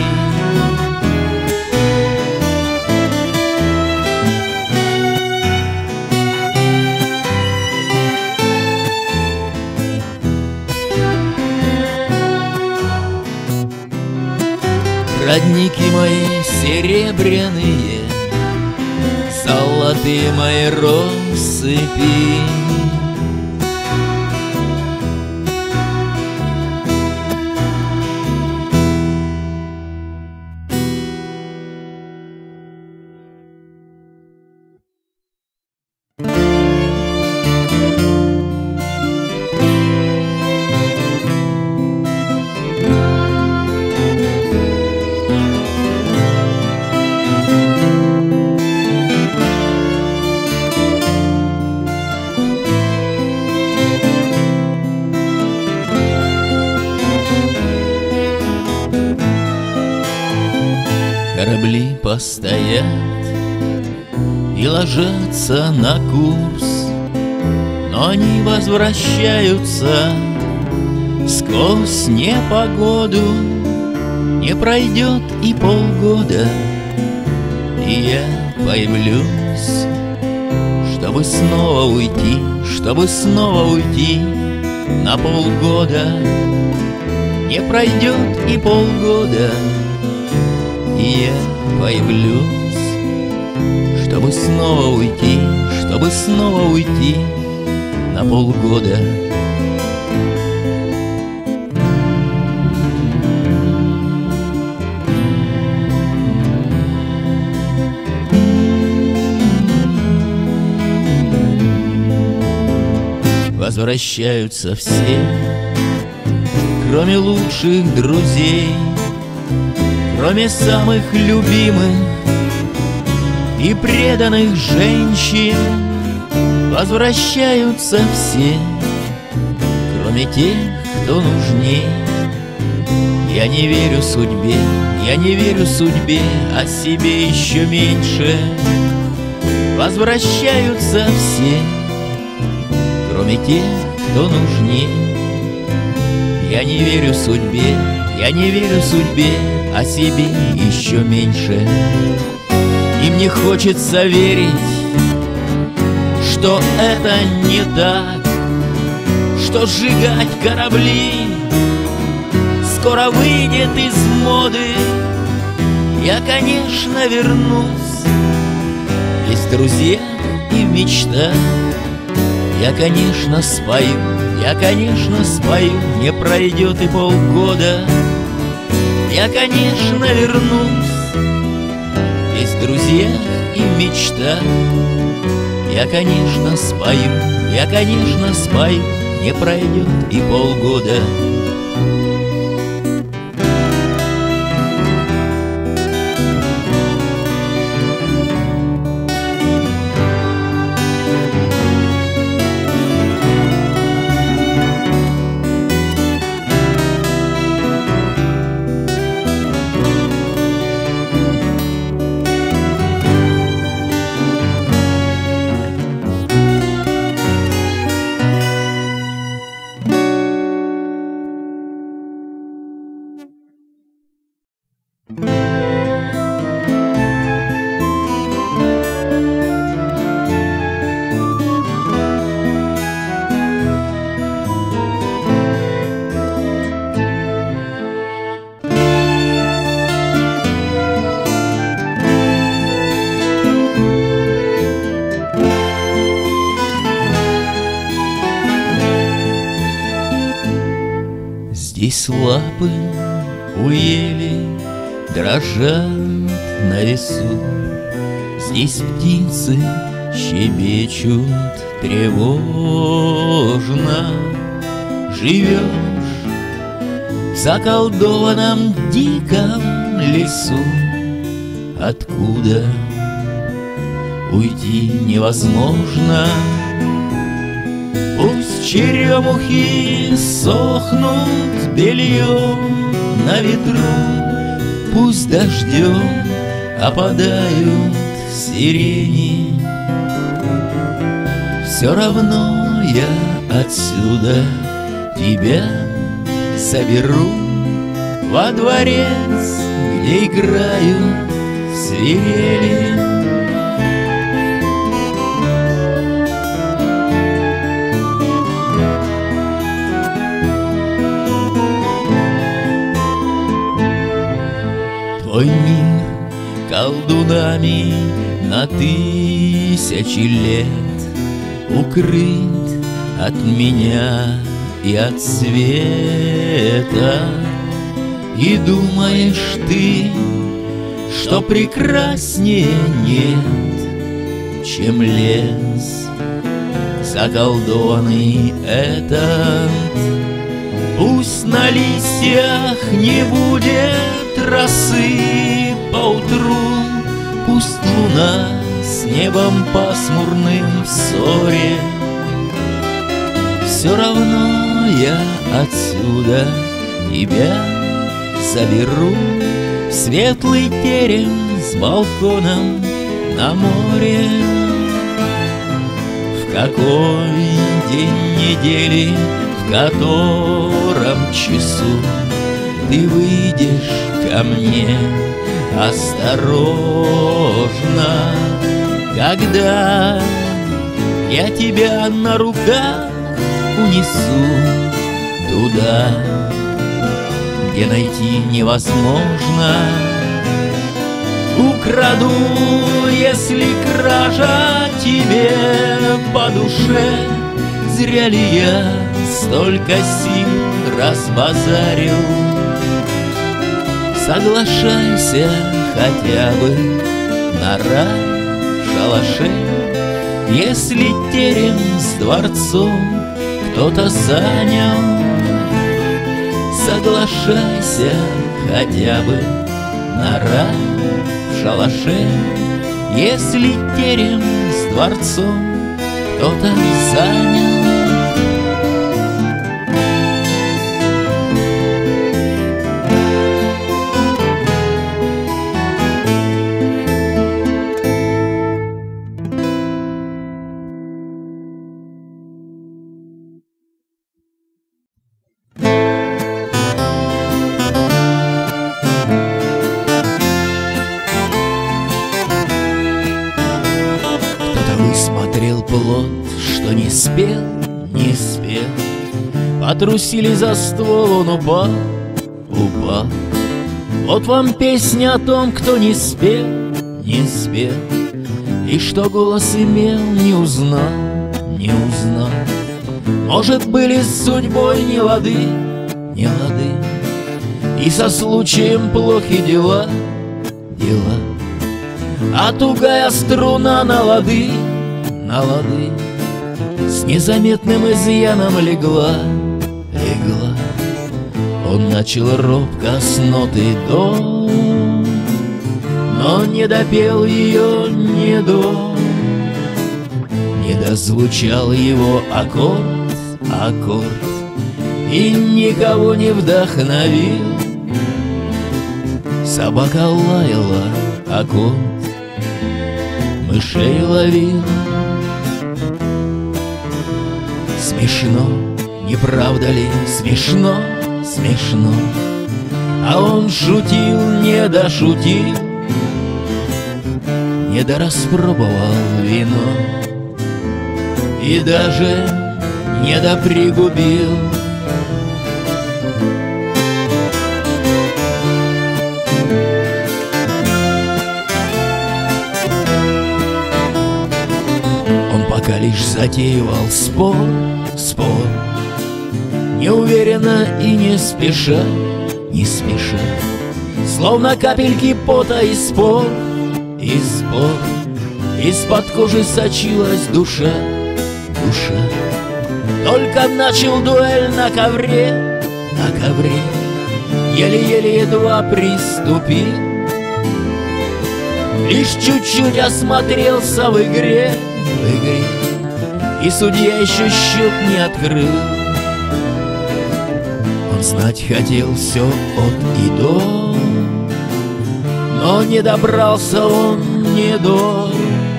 Родники мои серебряные, золотые мои россыпи. Корабли постоят и ложатся на курс, но они возвращаются сквозь непогоду. Не пройдет и полгода, и я появлюсь, чтобы снова уйти на полгода. Не пройдет и полгода, и я появлюсь, чтобы снова уйти на полгода. Возвращаются все, кроме лучших друзей, кроме самых любимых и преданных женщин. Возвращаются все, кроме тех, кто нужней. Я не верю судьбе, а себе еще меньше. Возвращаются все, кроме тех, кто нужней. Я не верю судьбе, а себе еще меньше. И мне хочется верить, что это не так, что сжигать корабли скоро выйдет из моды. Я, конечно, вернусь, есть в друзьях и в мечтах. Я, конечно, спою, я, конечно, спою, не пройдет и полгода. Я, конечно, вернусь, есть в друзьях и в мечтах. Я, конечно, спою, я, конечно, спою, не пройдет и полгода. Здесь лапы у ели дрожат на весу, здесь птицы щебечут тревожно. Живешь в заколдованном диком лесу, откуда уйти невозможно. Пусть черемухи сохнут бельем на ветру, пусть дождем опадают сирени. Все равно я отсюда тебя соберу во дворец, где играют свирели. Твой мир колдунами на тысячи лет укрыт от меня и от света. И думаешь ты, что прекраснее нет, чем лес заколдованный этот. Пусть на листьях не будет росы поутру, пусть луна с небом пасмурным в ссоре. Все равно я отсюда тебя заберу в светлый терем с балконом на море. В какой день недели, в котором часу ты выйдешь ко мне осторожно, когда я тебя на руках унесу туда, где найти невозможно. Украду, если кража тебе по душе. Зря ли я столько сил разбазарил? Соглашайся хотя бы на рай в шалаше, если терем с дворцом кто-то занял. Соглашайся хотя бы на рай в шалаше, если терем с дворцом кто-то занял. Высмотрел плод, что не спел, не спел, Потрусили за ствол, он упал, упал. Вот вам песня о том, кто не спел, не спел, и что голос имел, не узнал, не узнал. Может, были с судьбой не лады, не лады, и со случаем плохи дела, дела. А тугая струна на лады, с незаметным изъяном легла, легла. Он начал робко с ноты до, но не допел ее, не до, не дозвучал его аккорд, аккорд, и никого не вдохновил. Собака лаяла, а кот мышей ловил. Смешно, не правда ли, смешно, смешно. А он шутил, не дошутил, не дораспробовал вино и даже не допригубил. Он пока лишь затеивал спор, спор, неуверенно и не спеша, не спеша, словно капельки пота и спор, и спор. Из-под кожи сочилась душа, душа. Только начал дуэль на ковре, на ковре, еле-еле едва приступил. Лишь чуть-чуть осмотрелся в игре, и судья еще счет не открыл. Он знать хотел все от и до, но не добрался он ни до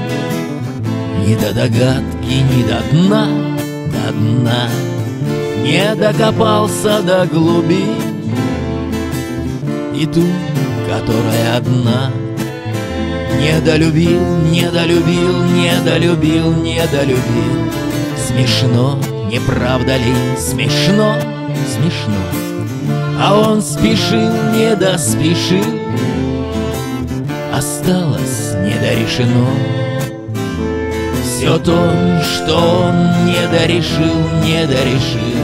догадки, ни до дна, до дна, не докопался до глубин. И ту, которая одна, недолюбил, недолюбил, недолюбил, недолюбил. Смешно, не правда ли, смешно, смешно. А он спешил, не доспешил, осталось недорешено. Все то, что он не дорешил, не дорешил.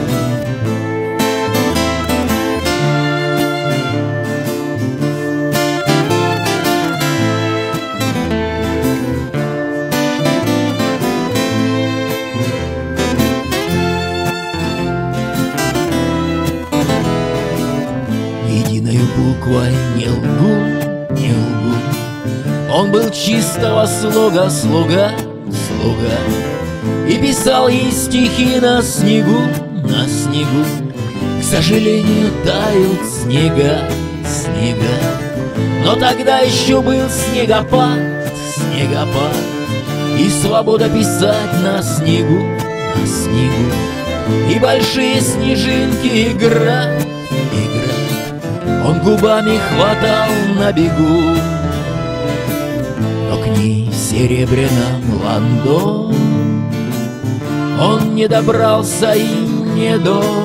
Единою буквой не лгу, не лгу. Он был чистого слога слуга, слуга, и писал ей стихи на снегу, на снегу. К сожалению, тают снега, снега, но тогда еще был снегопад, снегопад, и свобода писать на снегу, на снегу. И большие снежинки играть, играть он губами хватал на бегу. Но к ней в серебряном ландо он не добрался и не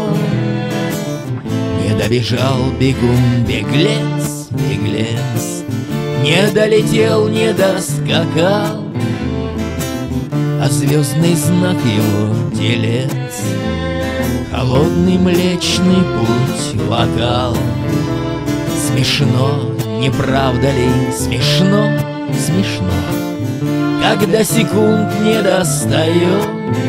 добежал бегун, беглец, беглец, не долетел, не доскакал, а звездный знак его телец, холодный млечный путь локал. Смешно, не правда ли, смешно, смешно, когда секунд не достает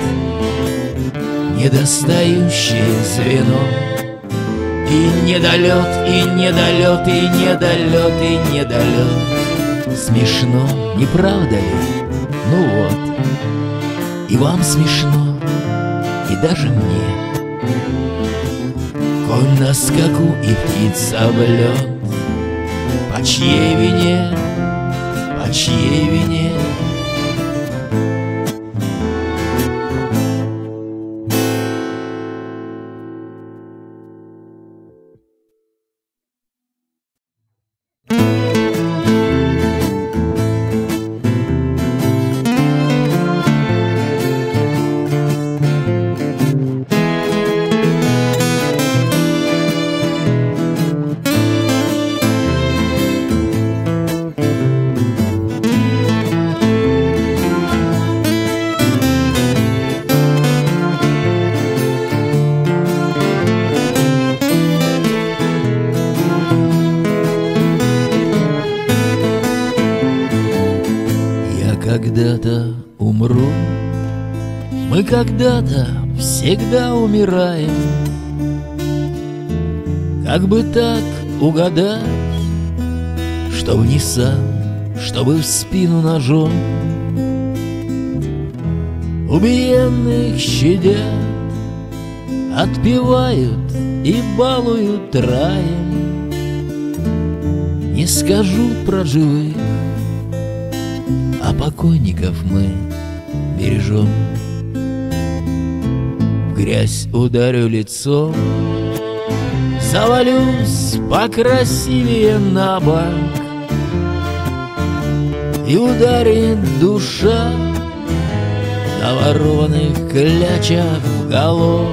недостающее звено. И недолет, и недолет, и недолет, и недолет. Смешно, не правда ли? Ну вот, и вам смешно, и даже мне. Конь на скаку и птица в лед. По чьей вине, по чьей вине? когда-то умру, мы когда-то всегда умираем. Как бы так угадать, что в Нисан, чтобы в спину ножом убиенных щадят, отпевают и балуют раем. Не скажу про живых, а покойников мы бережем. В грязь ударю лицом, завалюсь покрасивее на бок, и ударит душа на ворованных клячах в голов.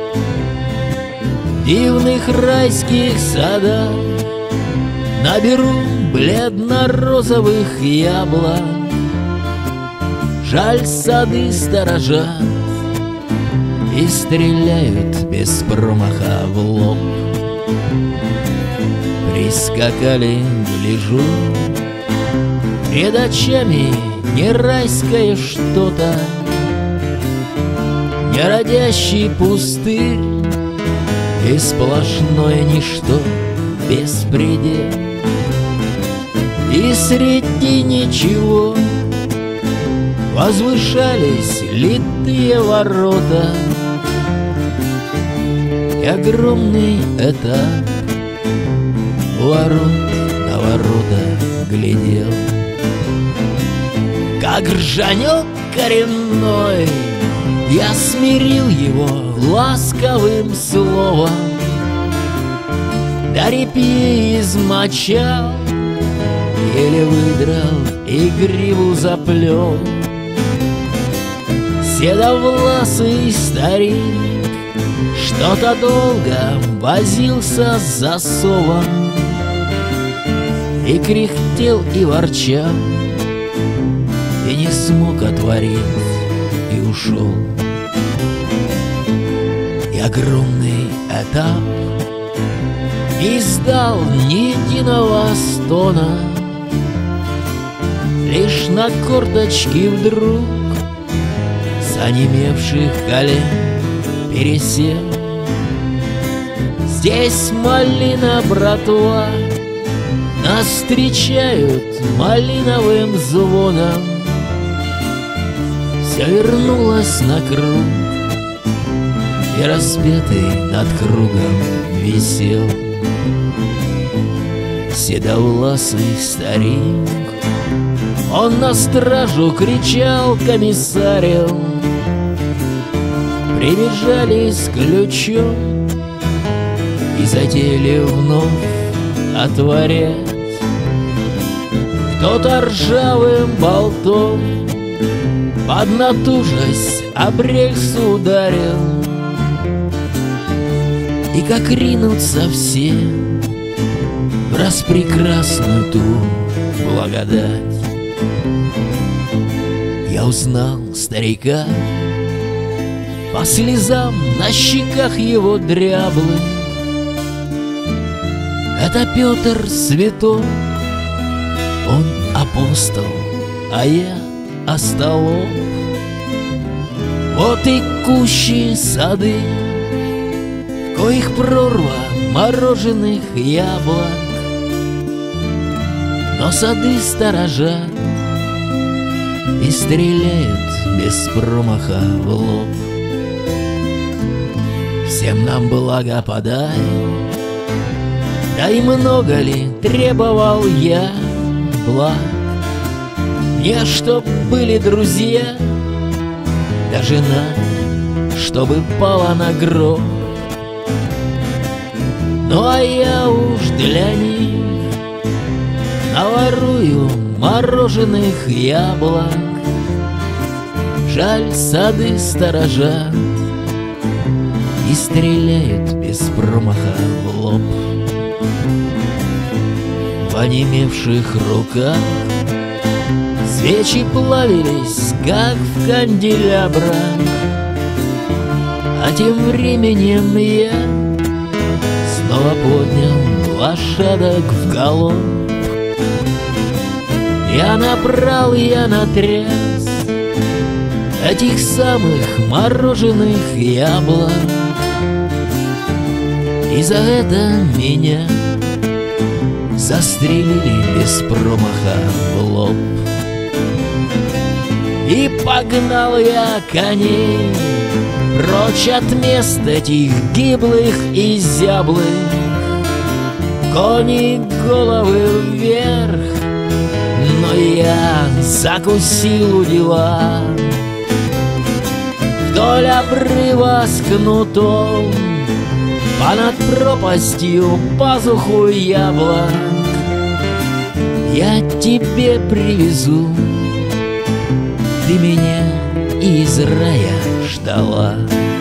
В дивных райских садах наберу бледно-розовых яблок. Жаль, сады сторожат и стреляют без промаха в лоб. Прискакали, гляжу, пред очами не райское что-то, не родящий пустырь и сплошное ничто, беспредел. И среди ничего возвышались литые ворота, и огромный этап ворот на ворота глядел. Как ржанет коренной, я смирил его ласковым словом, до репьи измочал, еле выдрал и гриву заплел. Седовласый старик что-то долго возился с засовом и кряхтел и ворчал, и не смог отворить, и ушел. И огромный этап не издал ни единого стона, лишь на корточки вдруг с онемевших колен пересел. Здесь малина, братва, нас встречают малиновым звоном. Все вернулось на круг, и распятый над кругом висел седовласый старик. Он на стражу кричал комиссарем, прибежали с ключом и затеяли вновь отворять. Кто-то ржавым болтом, поднатужась, об рельсу ударил, и как ринутся все в распрекрасную ту благодать. Я узнал старика по слезам на щеках его дряблых. Это Петр святой, он апостол, а я остолоп. Вот и кущи сады, в коих прорва мороженых яблок, но сады сторожат и стреляют без промаха в лоб. Всем нам благо подай, да и много ли требовал я благ? Мне, чтоб были друзья, да жена, чтобы пала на гроб. Ну а я уж для них наворую мороженых яблок. Жаль, сады сторожат и стреляют без промаха в лоб. В онемевших руках свечи плавились, как в канделябрах, а тем временем я снова поднял лошадок в галоп. Я набрал, я натряс этих самых мороженых яблок, и за это меня застрелили без промаха в лоб. И погнал я коней прочь от мест этих гиблых и зяблых. Кони головы вверх, но я закусил у дела. Вдоль обрыва с кнутом, понад пропастью пазуху яблок я тебе привезу. Ты меня из рая ждала.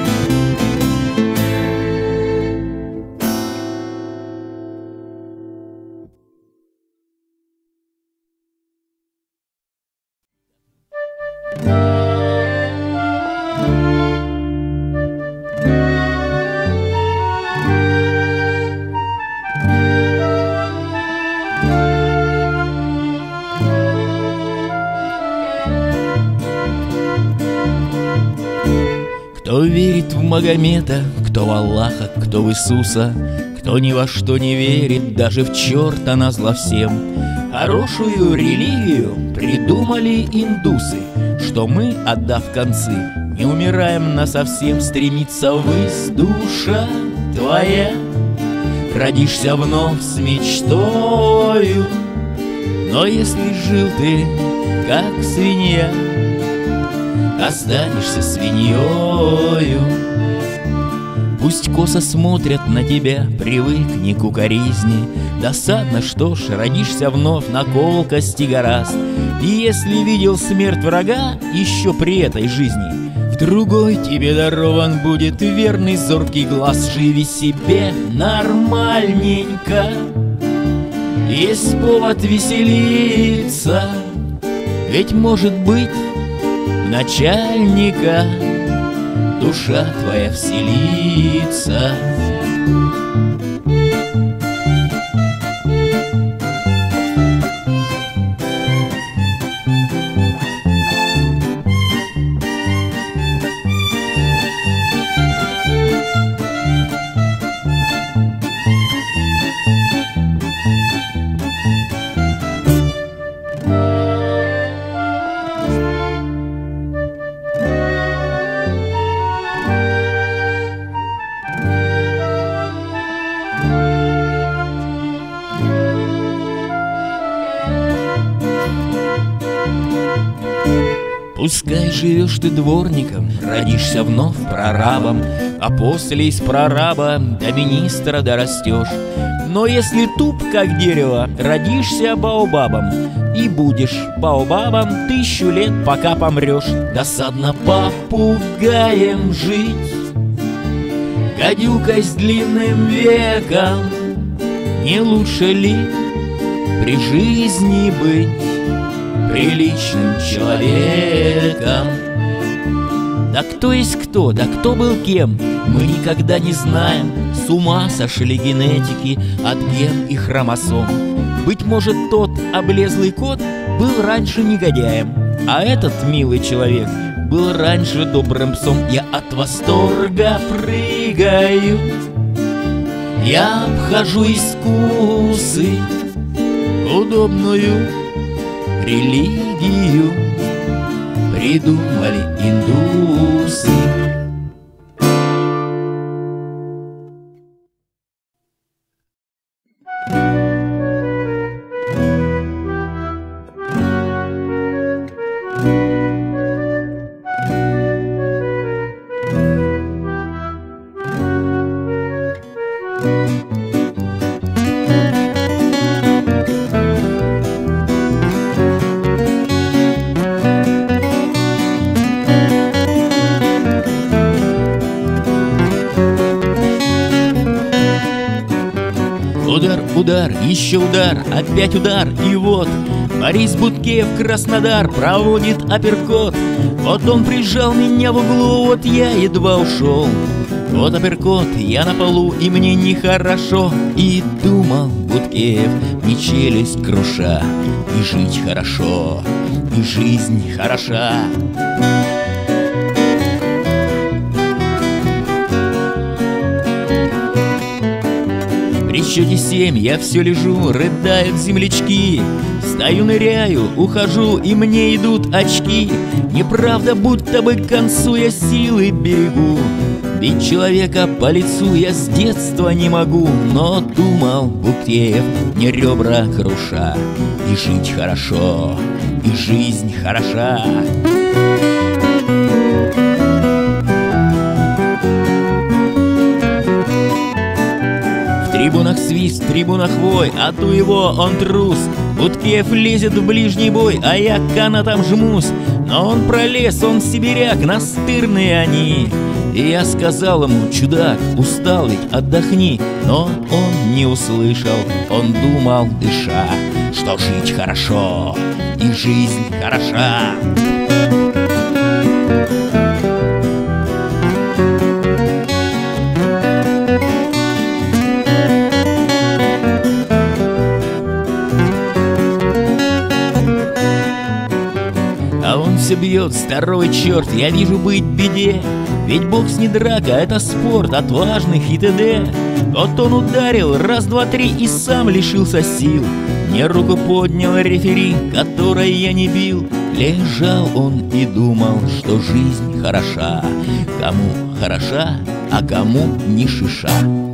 Кто верит в Магомета, кто в Аллаха, кто в Иисуса, кто ни во что не верит, даже в черта назло всем. Хорошую религию придумали индусы, что мы, отдав концы, не умираем насовсем. Стремится ввысь душа твоя, родишься вновь с мечтою. Но если жил ты, как свинья, останешься свиньёю. Пусть косо смотрят на тебя, привыкни к укоризне. Досадно, что ж, родишься вновь на колкости гораст. И если видел смерть врага еще при этой жизни, в другой тебе дарован будет верный зоркий глаз. Живи себе нормальненько, есть повод веселиться, ведь может быть начальника душа твоя вселится. Пускай живешь ты дворником, родишься вновь прорабом, а после из прораба до министра дорастешь. Но если туп, как дерево, родишься баобабом, и будешь баобабом 1000 лет, пока помрешь. Досадно попугаем жить, гадюкой с длинным веком. Не лучше ли при жизни быть приличным человеком? Да кто есть кто, да кто был кем, мы никогда не знаем. С ума сошли генетики от ген и хромосом. Быть может, тот облезлый кот был раньше негодяем, а этот милый человек был раньше добрым псом. Я от восторга прыгаю, я обхожу искусы, удобную религию придумали индусы. Удар, удар, еще удар, опять удар, и вот Борис Будкеев Краснодар проводит апперкот. Вот он прижал меня в углу, вот я едва ушел. Вот апперкот, я на полу, и мне нехорошо. И думал Буткеев, не челюсть круша, и жить хорошо, и жизнь хороша. При счете 7 я все лежу, рыдают землячки. Стою, ныряю, ухожу, и мне идут очки. Неправда, будто бы к концу я силы берегу. Бить человека по лицу я с детства не могу. Но думал Буткеев, не ребра круша, и жить хорошо, и жизнь хороша. В трибунах свист, в трибунах вой, а то его он трус. Буткеев лезет в ближний бой, а я канатом жмусь. Но он пролез, он сибиряк, настырные они. И я сказал ему: чудак, устал ведь, отдохни. Но он не услышал, он думал, дыша, что жить хорошо, и жизнь хороша. А он все бьет, здоровый черт, я вижу быть беде. Ведь бокс не драка, это спорт отважных и т.д. Вот он ударил, раз, два, три, и сам лишился сил. Мне руку поднял рефери, которой я не бил. Лежал он и думал, что жизнь хороша. Кому хороша, а кому ни шиша.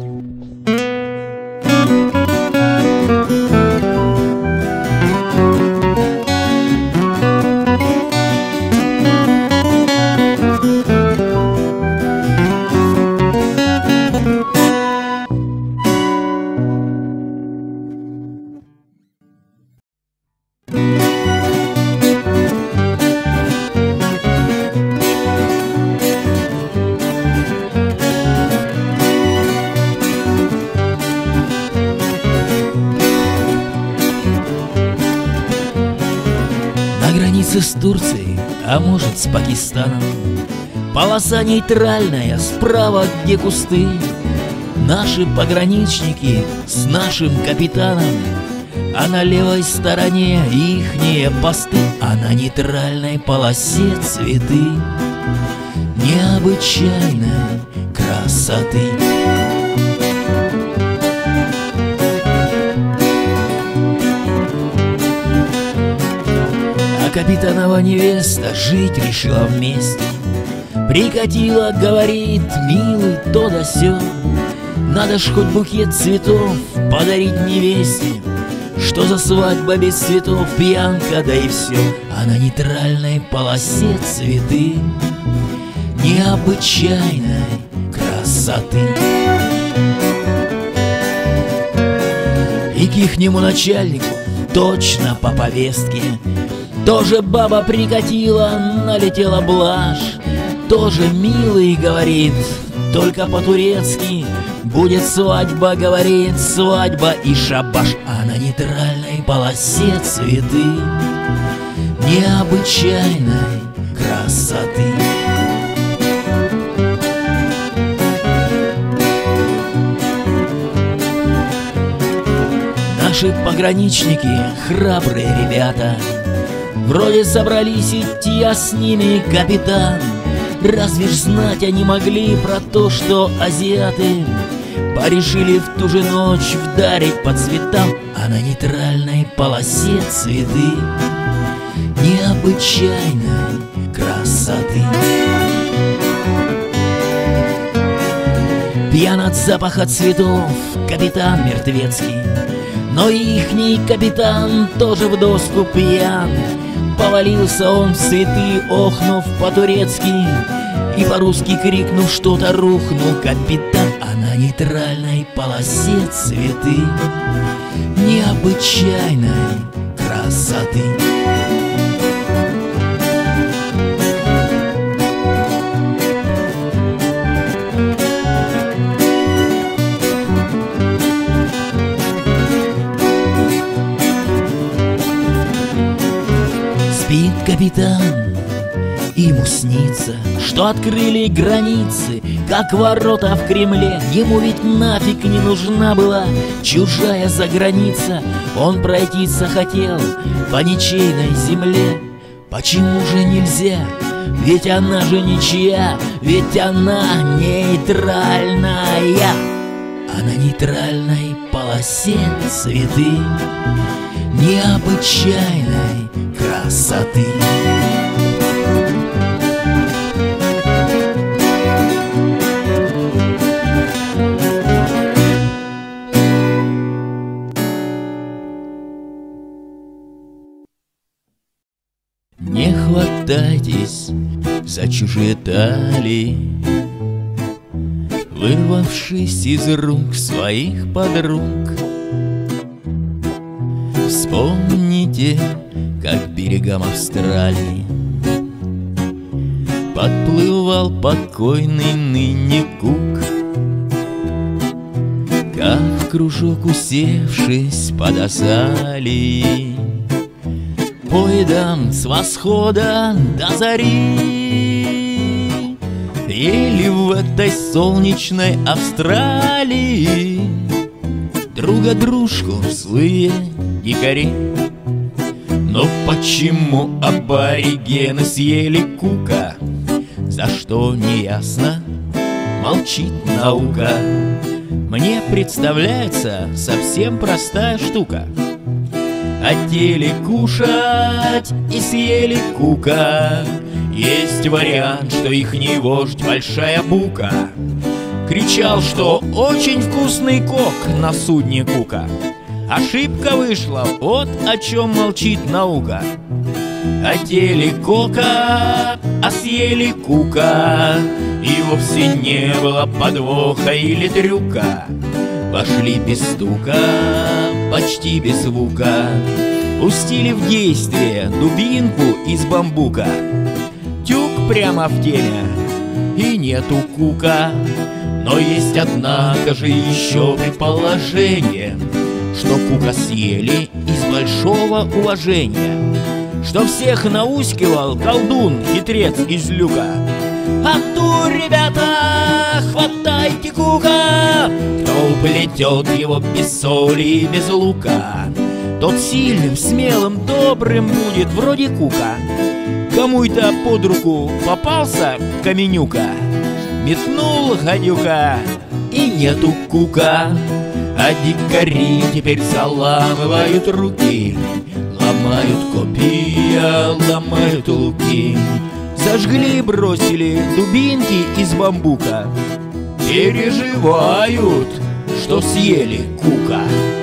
С Турцией, а может с Пакистаном. Полоса нейтральная, справа где кусты. Наши пограничники с нашим капитаном, а на левой стороне ихние посты. А на нейтральной полосе цветы необычайной красоты. Капитанова невеста жить решила вместе. Прикатила, говорит: милый, то да сё. Надо ж хоть букет цветов подарить невесте. Что за свадьба без цветов, пьянка, да и все. А на нейтральной полосе цветы необычайной красоты. И к ихнему начальнику точно по повестке тоже баба прикатила, налетела блажь. Тоже милый, говорит, только по-турецки. Будет свадьба, говорит, свадьба и шабаш. А на нейтральной полосе цветы необычайной красоты. Наши пограничники, храбрые ребята, вроде собрались идти, а с ними капитан. Разве ж знать они могли про то, что азиаты порешили в ту же ночь вдарить по цветам. А на нейтральной полосе цветы необычайной красоты. Пьян от запаха цветов капитан мертвецкий, но ихний капитан тоже в доску пьян. Повалился он в цветы, охнув по-турецки, и по-русски крикнув что-то, рухнул капитан. А на нейтральной полосе цветы необычайной красоты. Спит капитан, ему снится, что открыли границы, как ворота в Кремле. Ему ведь нафиг не нужна была чужая заграница. Он пройтись захотел по ничейной земле. Почему же нельзя? Ведь она же ничья, ведь она нейтральная. А на нейтральной полосе цветы необычайной красоты. Не хватайтесь за чужие талии, вырвавшись из рук своих подруг. Вспомните, как к берегам Австралии подплывал покойный ныне Кук, как в кружок усевшись под азалией поедам с восхода до зари. Ели в этой солнечной Австралии друга дружку злые дикари. Но почему аборигены съели Кука? За что не ясно, молчит наука. Мне представляется совсем простая штука. Хотели кушать и съели Кука. Есть вариант, что ихний вождь большая бука кричал, что очень вкусный кок на судне Кука. Ошибка вышла, вот о чем молчит наука. Хотели кока, а съели Кука, и вовсе не было подвоха или трюка. Вошли без стука, почти без звука, пустили в действие дубинку из бамбука. Тюк прямо в теме, и нету Кука. Но есть, однако же, еще предположение, что Кука съели из большого уважения, что всех наускивал колдун, хитрец из люка. А ту, ребята, хватайте Кука, кто уплетет его без соли и без лука, тот сильным, смелым, добрым будет, вроде Кука. Кому-то под руку попался каменюка, метнул гадюка, и нету Кука. А дикари теперь заламывают руки, ломают копья, ломают луки. Зажгли и бросили дубинки из бамбука. Переживают, что съели Кука.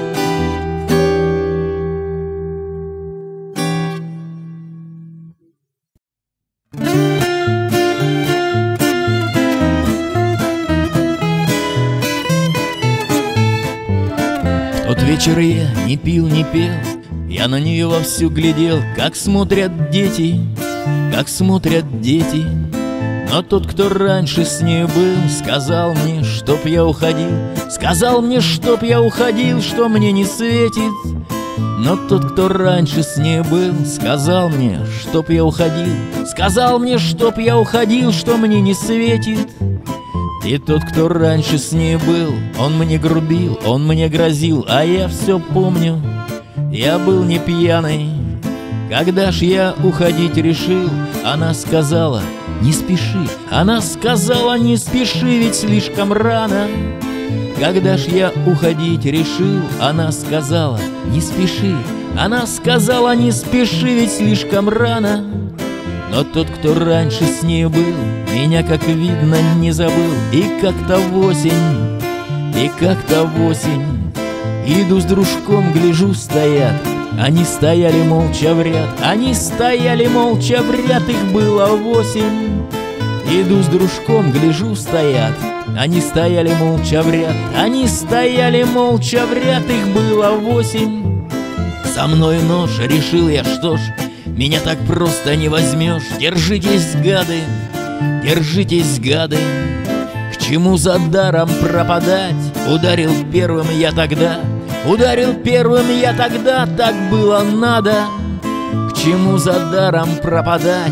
В тот вечер я не пил, не пел, я на нее вовсю глядел, как смотрят дети, как смотрят дети. Но тот, кто раньше с ней был, сказал мне, чтоб я уходил, сказал мне, чтоб я уходил, что мне не светит. Но тот, кто раньше с ней был, сказал мне, чтоб я уходил, сказал мне, чтоб я уходил, что мне не светит. И тот, кто раньше с ней был, он мне грубил, он мне грозил, а я все помню, я был не пьяный. Когда ж я уходить решил, она сказала: не спеши. Она сказала: не спеши, ведь слишком рано. Когда ж я уходить решил, она сказала: не спеши. Она сказала: не спеши, ведь слишком рано. Но тот, кто раньше с ней был, меня, как видно, не забыл. И как-то в осень, и как-то в осень, иду с дружком, гляжу, стоят. Они стояли молча в ряд, они стояли молча в ряд, их было 8. Иду с дружком, гляжу, стоят. Они стояли молча в ряд, они стояли молча в ряд, их было 8. Со мной нож, решил я, что ж, меня так просто не возьмешь. Держитесь, гады, держитесь, гады. К чему за даром пропадать? Ударил первым я тогда, ударил первым я тогда, так было надо. К чему за даром пропадать?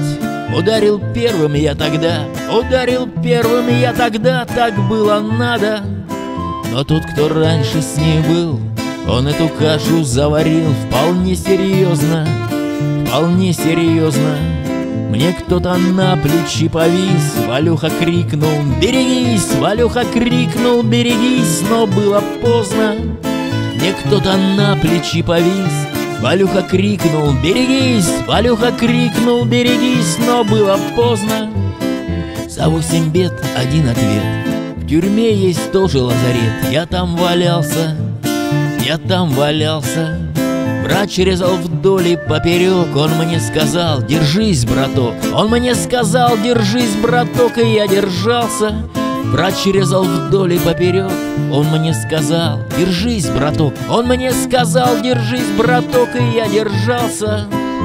Ударил первым я тогда, ударил первым я тогда, так было надо. Но тот, кто раньше с ней был, он эту кашу заварил вполне серьезно, вполне серьезно. Мне кто-то на плечи повис, Валюха крикнул: «Берегись!» Валюха крикнул: «Берегись!» Но было поздно. Мне кто-то на плечи повис, Валюха крикнул: «Берегись!» Валюха крикнул: «Берегись!» Но было поздно. За 8 бед один ответ: в тюрьме есть тоже лазарет. Я там валялся, я там валялся. Врач резал вдоль и поперек. Он мне сказал: «Держись, браток!» Он мне сказал: «Держись, браток!» И я держался. Врач резал вдоль и поперек. Он мне сказал: «Держись, браток!» Он мне сказал: «Держись, браток!» И я держался.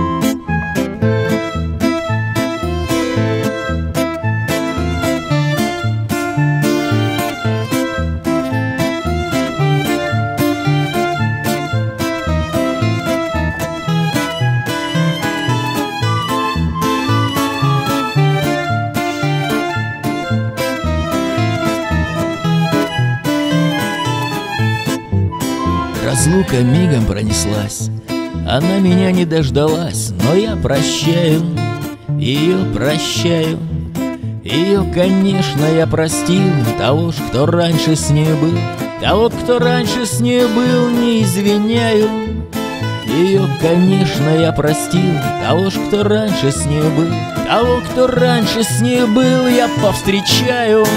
Разлука мигом пронеслась, она меня не дождалась, но я прощаю, ее прощаю. Ее, конечно, я простил, того ж, кто раньше с ней был, того, кто раньше с ней был, не извиняю. Ее, конечно, я простил, того ж, кто раньше с ней был, того, кто раньше с ней был, я повстречаю.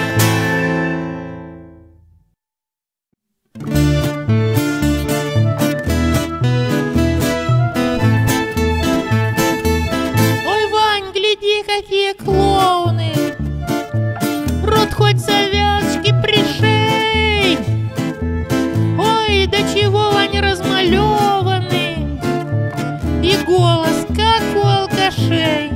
Какие клоуны! Рот хоть завязки пришей. Ой, до чего они размалеваны, и голос как у алкашей.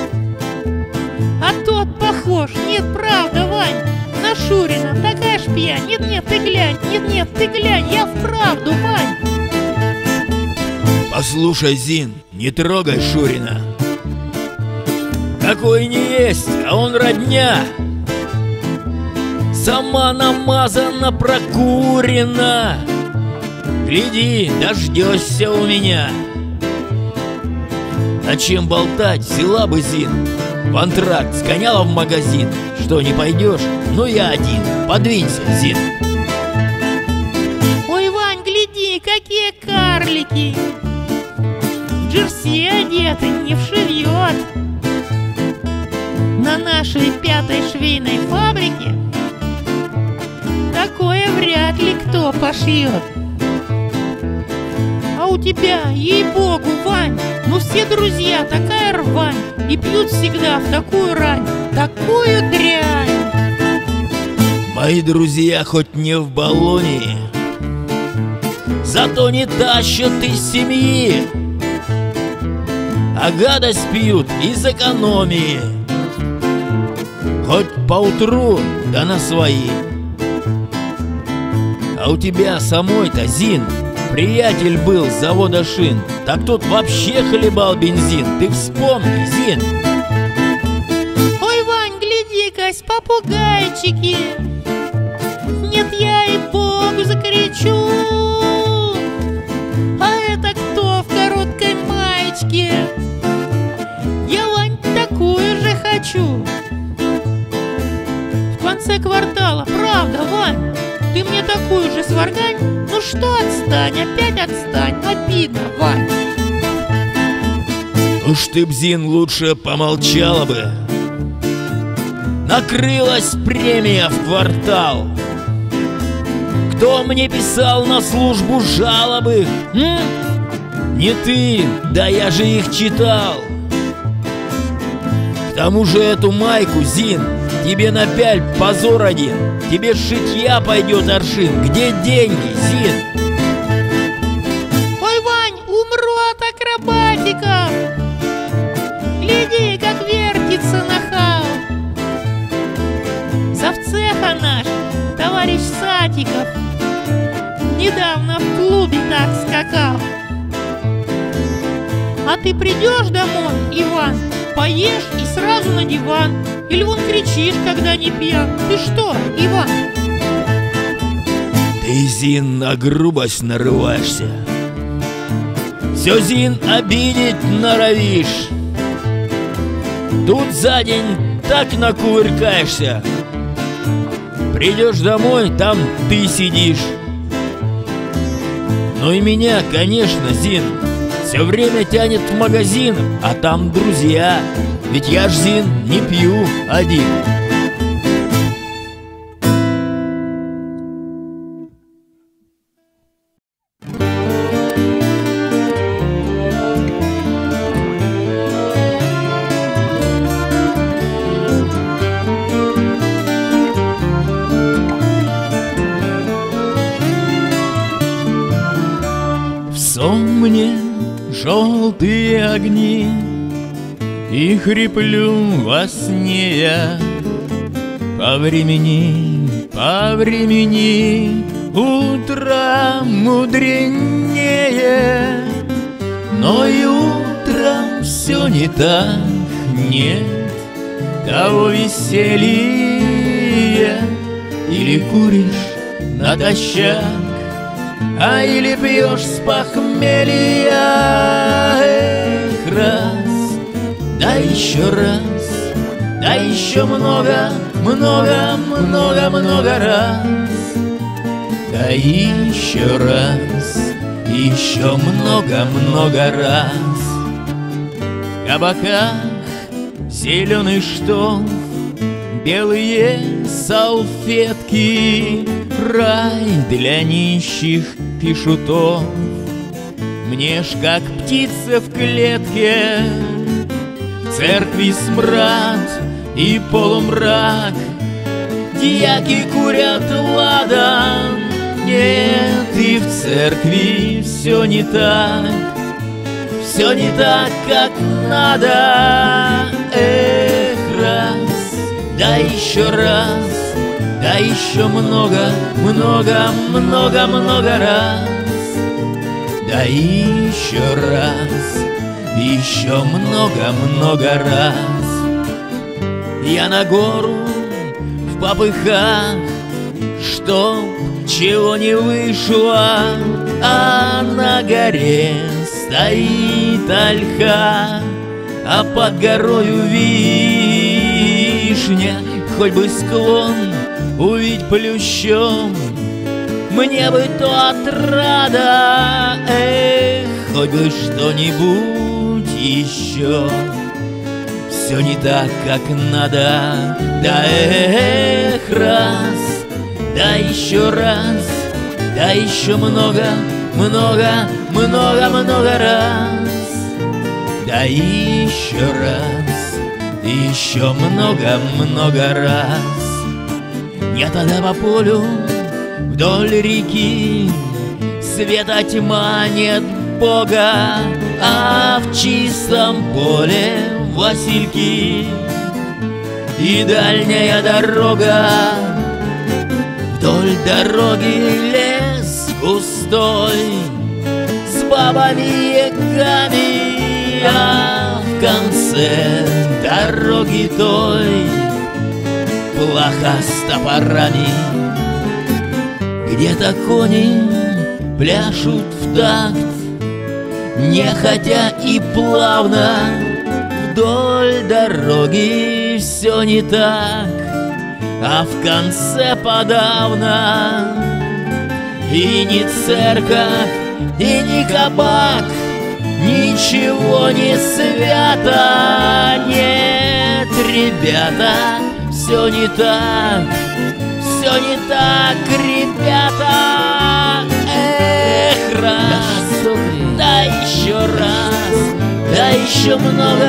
А тот похож, нет, правда, Вань, на Шурина. Такая ж пьянь. Нет-нет, ты глянь, нет-нет, ты глянь, я вправду, Вань. Послушай, Зин, не трогай Шурина. Какой не есть, а он родня. Сама намазана, прокурена. Гляди, дождешься у меня. А чем болтать, взяла бы Зин в антракт, сгоняла в магазин. Что, не пойдешь? Ну я один, подвинься, Зин. Ой, Вань, гляди, какие карлики. В джерси одеты, не вшивьет. На нашей 5-й швейной фабрике такое вряд ли кто пошьет. А у тебя, ей-богу, Вань, ну все друзья такая рвань, и пьют всегда в такую рань, такую дрянь. Мои друзья хоть не в баллоне, зато не тащат из семьи, а гадость пьют из экономии. Хоть поутру, да на свои. А у тебя самой-то, Зин, приятель был с завода шин. Так тот вообще хлебал бензин. Ты вспомни, Зин. Ой, Вань, гляди-кась, попугайчики. Нет, я и Богу закричу. А это кто в короткой маечке? Я, Вань, такую же хочу. В конце квартала, правда, Вань, ты мне такую же сваргань. Ну что, отстань, опять отстань, обидно, Вань. Уж ты б, Зин, лучше помолчала бы. Накрылась премия в квартал. Кто мне писал на службу жалобы? Не ты, да я же их читал. К тому же эту майку, Зин, тебе напяль позор один. Тебе шитья пойдет аршин. Где деньги, Зин? Ой, Вань, умру от акробатиков. Гляди, как вертится нахал. Завцеха наш, товарищ Сатиков, недавно в клубе так скакал. А ты придешь домой, Иван, поешь и сразу на диван. Или вон кричишь, когда не пьян. Ты что, Иван? Ты, Зин, на грубость нарываешься, все, Зин, обидеть норовишь. Тут за день так накувыркаешься, придешь домой, там ты сидишь. Ну и меня, конечно, Зин, все время тянет в магазин, а там друзья, ведь я ж, Зин, не пью один. Мне желтые огни, и хриплю во сне я. По времени, утро мудренее, но и утром все не так, нет того веселья. Или куришь натощак, а или пьешь с похмелья. Эх, раз, да еще раз, да еще много раз, да еще раз, еще много раз. В кабаках зеленый штоф, белые салфетки, рай для нищих пишутов. Мне ж как птица в клетке, в церкви смрад и полумрак, дьяки курят ладан. Нет, и в церкви все не так, как надо. Эх, раз, да еще раз, да еще много раз, да еще раз, еще много раз. Я на гору в попыхах, чтоб чего не вышло, а на горе стоит ольха, а под горою вишня. Хоть бы склон увидь плющом, мне бы то отрада. Эх, хоть бы что-нибудь еще, все не так, как надо. Да эх, раз, да еще раз, да еще много раз, да еще раз, еще много раз. Я тогда по полю вдоль реки, света тьма, нет Бога, а в чистом поле васильки и дальняя дорога. Вдоль дороги лес густой с бабами-ягами, а в конце дороги той плаха с топорами. Где-то кони пляшут в такт, нехотя и плавно. Вдоль дороги все не так, а в конце подавно. И ни церковь, и ни кабак, ничего не свято. Нет, ребята, все не так, ребята. Эх, раз, да еще раз, да еще много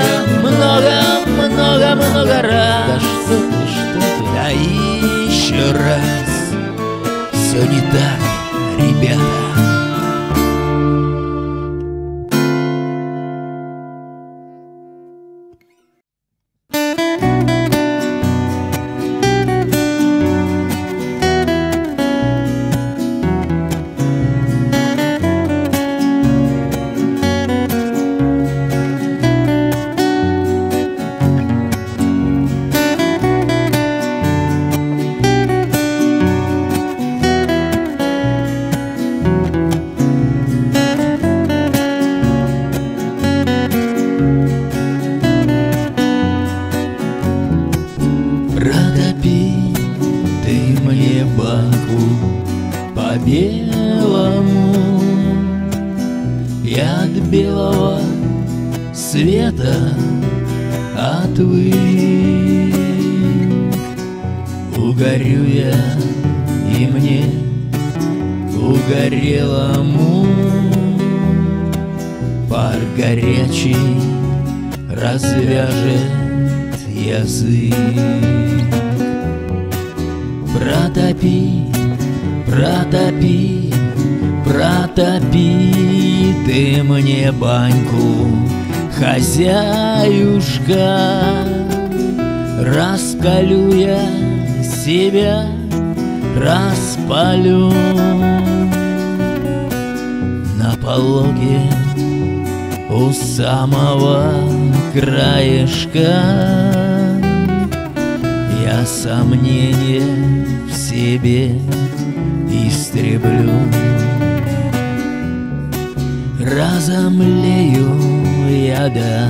раз. Да что ты? Да еще раз, все не так, ребята. по-белому, и от белого света отвык. Угорю я, и мне угорелому пар горячий развяжет язык. Протопи, протопи, протопи ты мне баньку, хозяюшка. Раскалю я себя, распалю на пологе у самого краешка. Я сомнение в себе истреблю, разомлею я до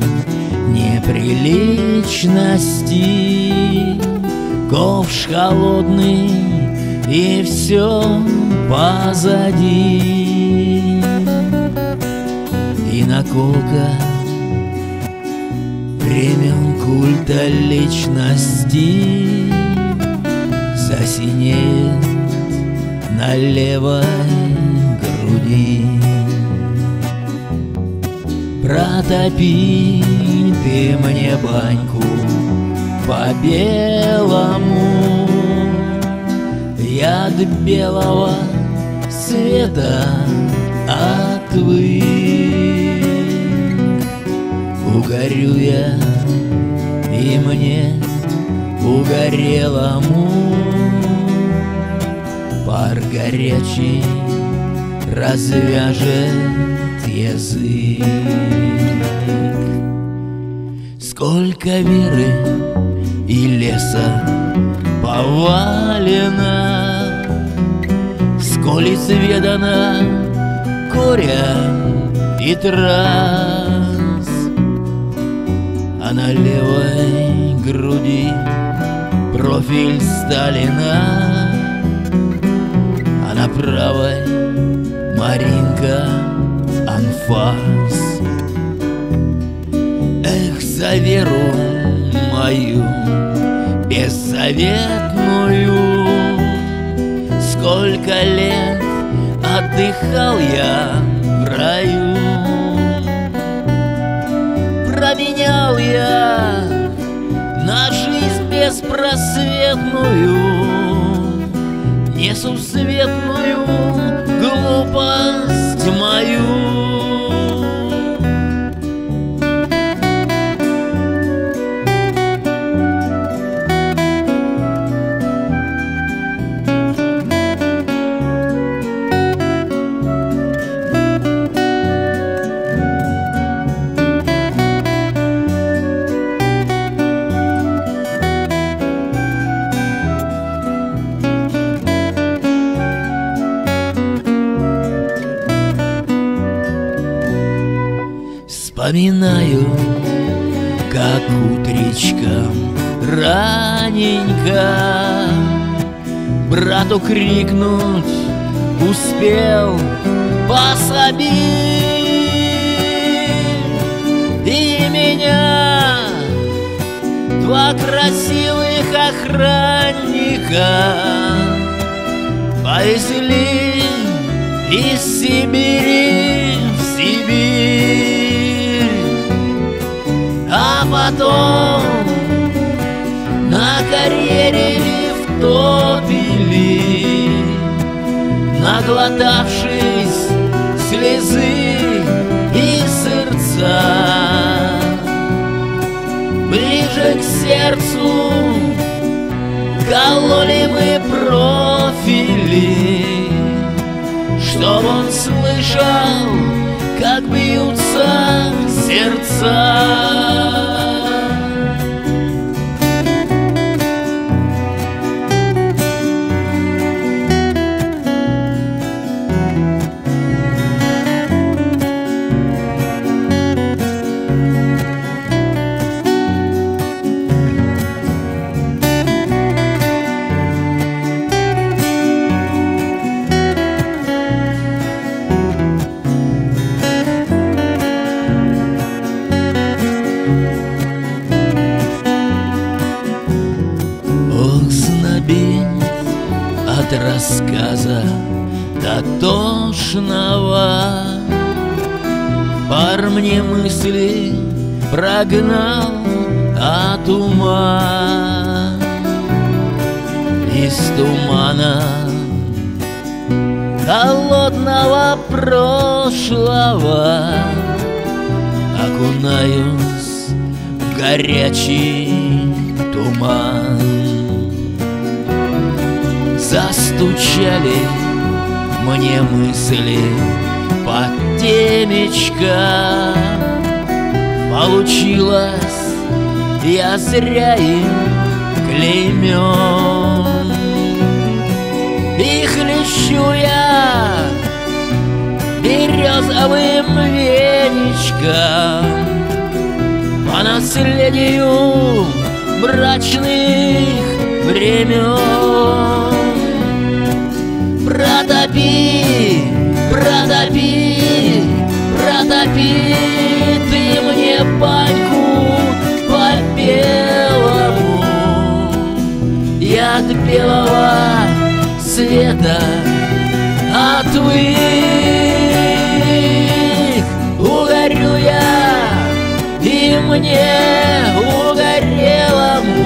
неприличности. Ковш холодный, и все позади. И наколка времен культа личности засинеет на левой груди. Протопи ты мне баньку по-белому, я от белого света отвык. Угорю я, и мне угорелому пар горячий развяжет язык. Сколько веры и леса повалено, сколь изведано горя и трас, а на левой груди профиль Сталина, а на правой Маринка анфас. Эх, за веру мою беззаветную, сколько лет отдыхал я в раю. Променял я на жизнь беспросветную, несусветную глупость мою. Вспоминаю, как утречком раненько брату крикнуть успел пособи. И меня два красивых охранника повезли из Сибири в Сибирь. А потом на карьере лифт топили, наглотавшись слезы и сырца. Ближе к сердцу кололи мы профили, чтоб он слышал, как бьются сердца. рассказа дотошного. Пар мне мысли прогнал от ума. Из тумана холодного прошлого окунаюсь в горячий туман. Застучали мне мысли под темечко. Получилось, я зря им клеймён. И хлещу я березовым веничком по наследию мрачных времен. Протопи, протопи, протопи ты мне баньку по-белому. Я от белого света отвык. Угорю я и мне угорелому.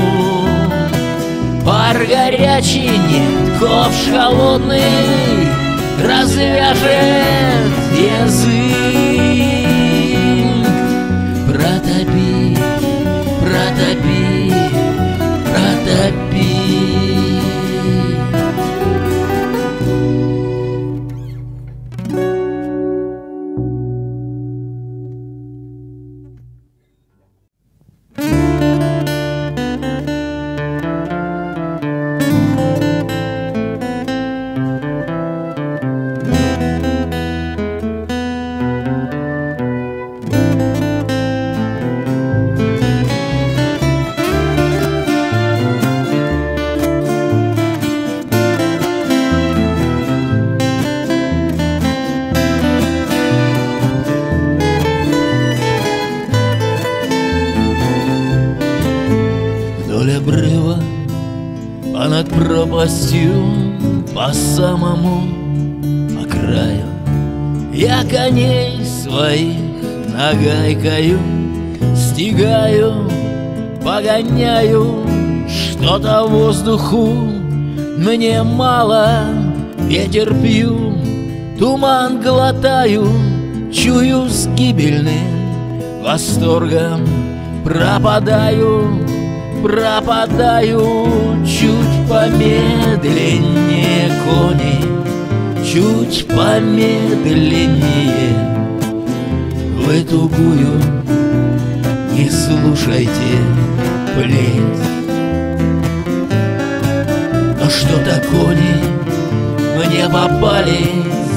Пар горячий, нет, ковш холодный развяжет язык. Протопи, протопи, протопи. Обрыва, понад пропастью, по самому по краю я коней своих нагайкою стигаю, погоняю. Что-то воздуху мне мало, ветер пью, туман глотаю, чую с гибельным восторгом пропадаю. Пропадаю чуть помедленнее, кони, чуть помедленнее. Вы тугую не слушайте плеть. Но что-то кони мне попались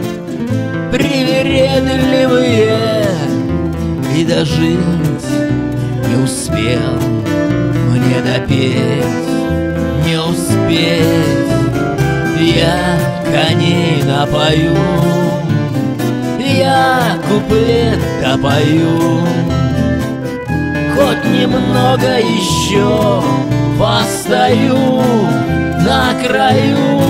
привередливые, и дожить не успел мне допеть, не успеть. Я коней напою, я куплет допою. Хоть немного еще постою на краю.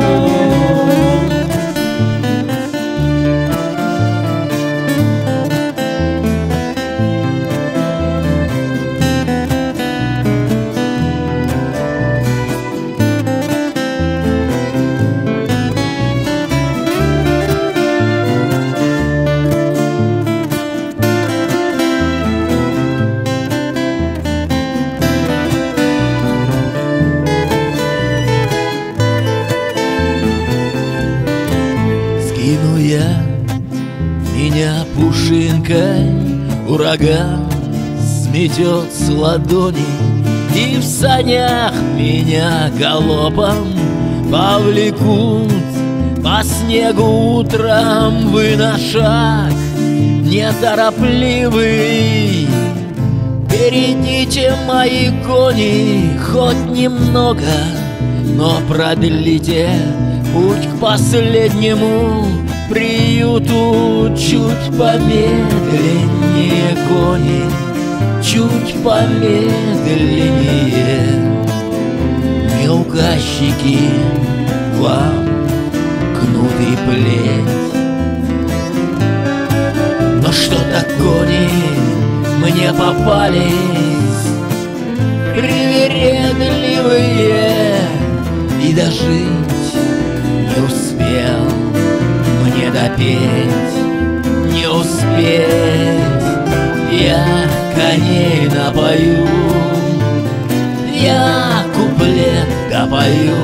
Меня пушинкой ураган сметет с ладони, и в санях меня галопом повлекут по снегу утром. Вы на шаг неторопливый, берегите мои кони хоть немного, но продлите путь к последнему приюту. Чуть помедленнее, кони, чуть помедленнее. Не не указчики вам кнут и плеть. Но что-то кони мне попались привередливые, и дожить не успел мне допеть, не успеть. Я коней напою, я куплет допою,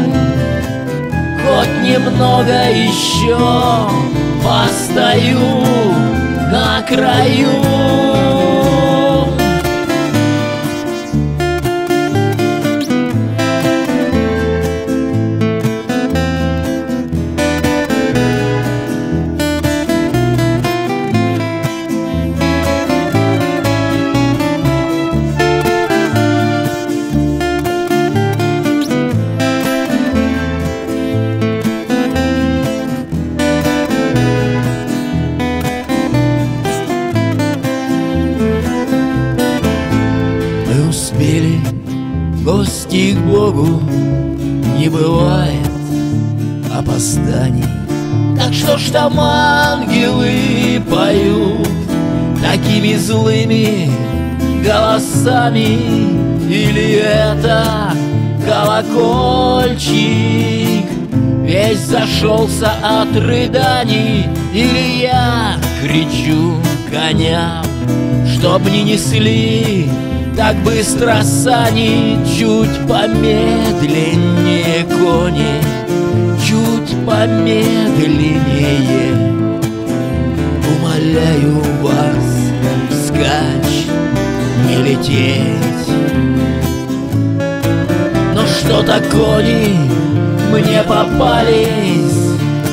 хоть немного еще постою на краю. Гости к Богу, не бывает опозданий. Так что ж там ангелы поют такими злыми голосами? Или это колокольчик весь зашелся от рыданий? Или я кричу коням, чтоб не несли так быстро сани? Чуть помедленнее, кони, чуть помедленнее. Умоляю вас, вскачь, не лететь. Но что-то кони мне попались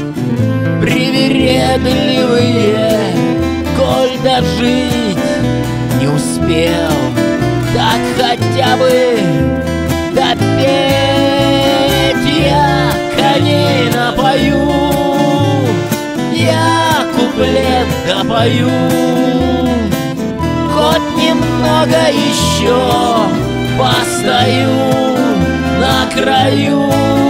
привередливые, коль дожить не успел, так хотя бы допеть. Я коней напою, я куплет допою, хоть немного еще постою на краю.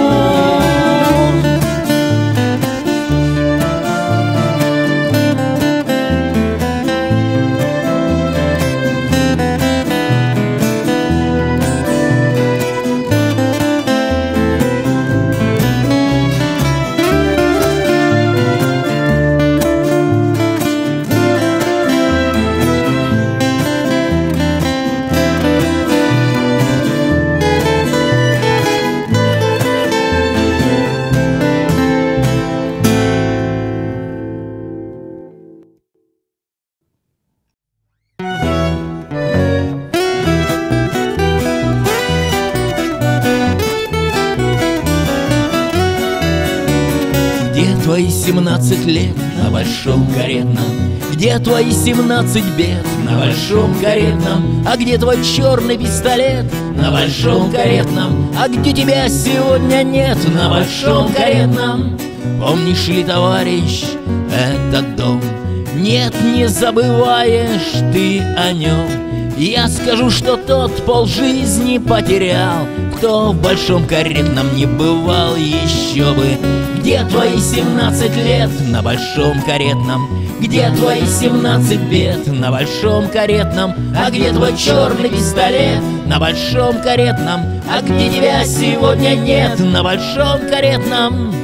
Где твои 17 лет на большом каретном? Где твои 17 бед на большом каретном? А где твой черный пистолет на большом каретном? А где тебя сегодня нет на большом каретном? Помнишь ли, товарищ, этот дом? Нет, не забываешь ты о нем. Я скажу, что тот полжизни потерял, кто в большом каретном не бывал еще бы. Где твои 17 лет на большом каретном? Где твои 17 бед на большом каретном? А где твой черный пистолет на большом каретном? А где тебя сегодня нет на большом каретном?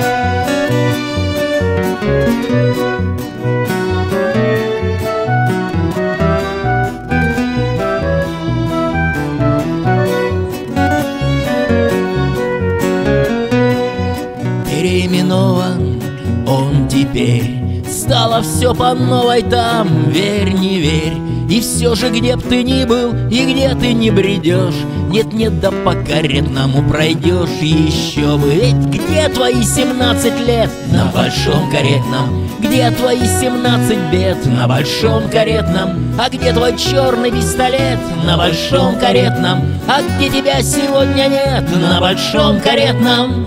Переименован он теперь, стало все по новой там, верь, не верь. И все же, где б ты ни был и где ты не бредешь, нет-нет, да по каретному пройдешь еще бы. Ведь где твои 17 лет на большом каретном? Где твои 17 бед на большом каретном? А где твой черный пистолет на большом каретном? А где тебя сегодня нет на большом каретном?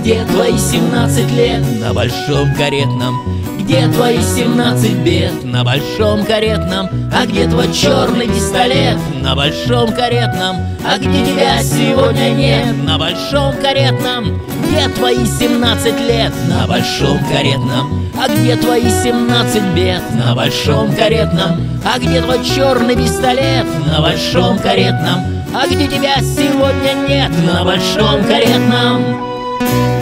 Где твои 17 лет на большом каретном? Где твои 17 бед на большом каретном? А где твой черный пистолет на большом каретном? А где тебя сегодня нет на большом каретном? Где твои 17 лет на большом каретном? А где твои 17 бед на большом каретном? А где твой черный пистолет на большом каретном? А где тебя сегодня нет на большом каретном?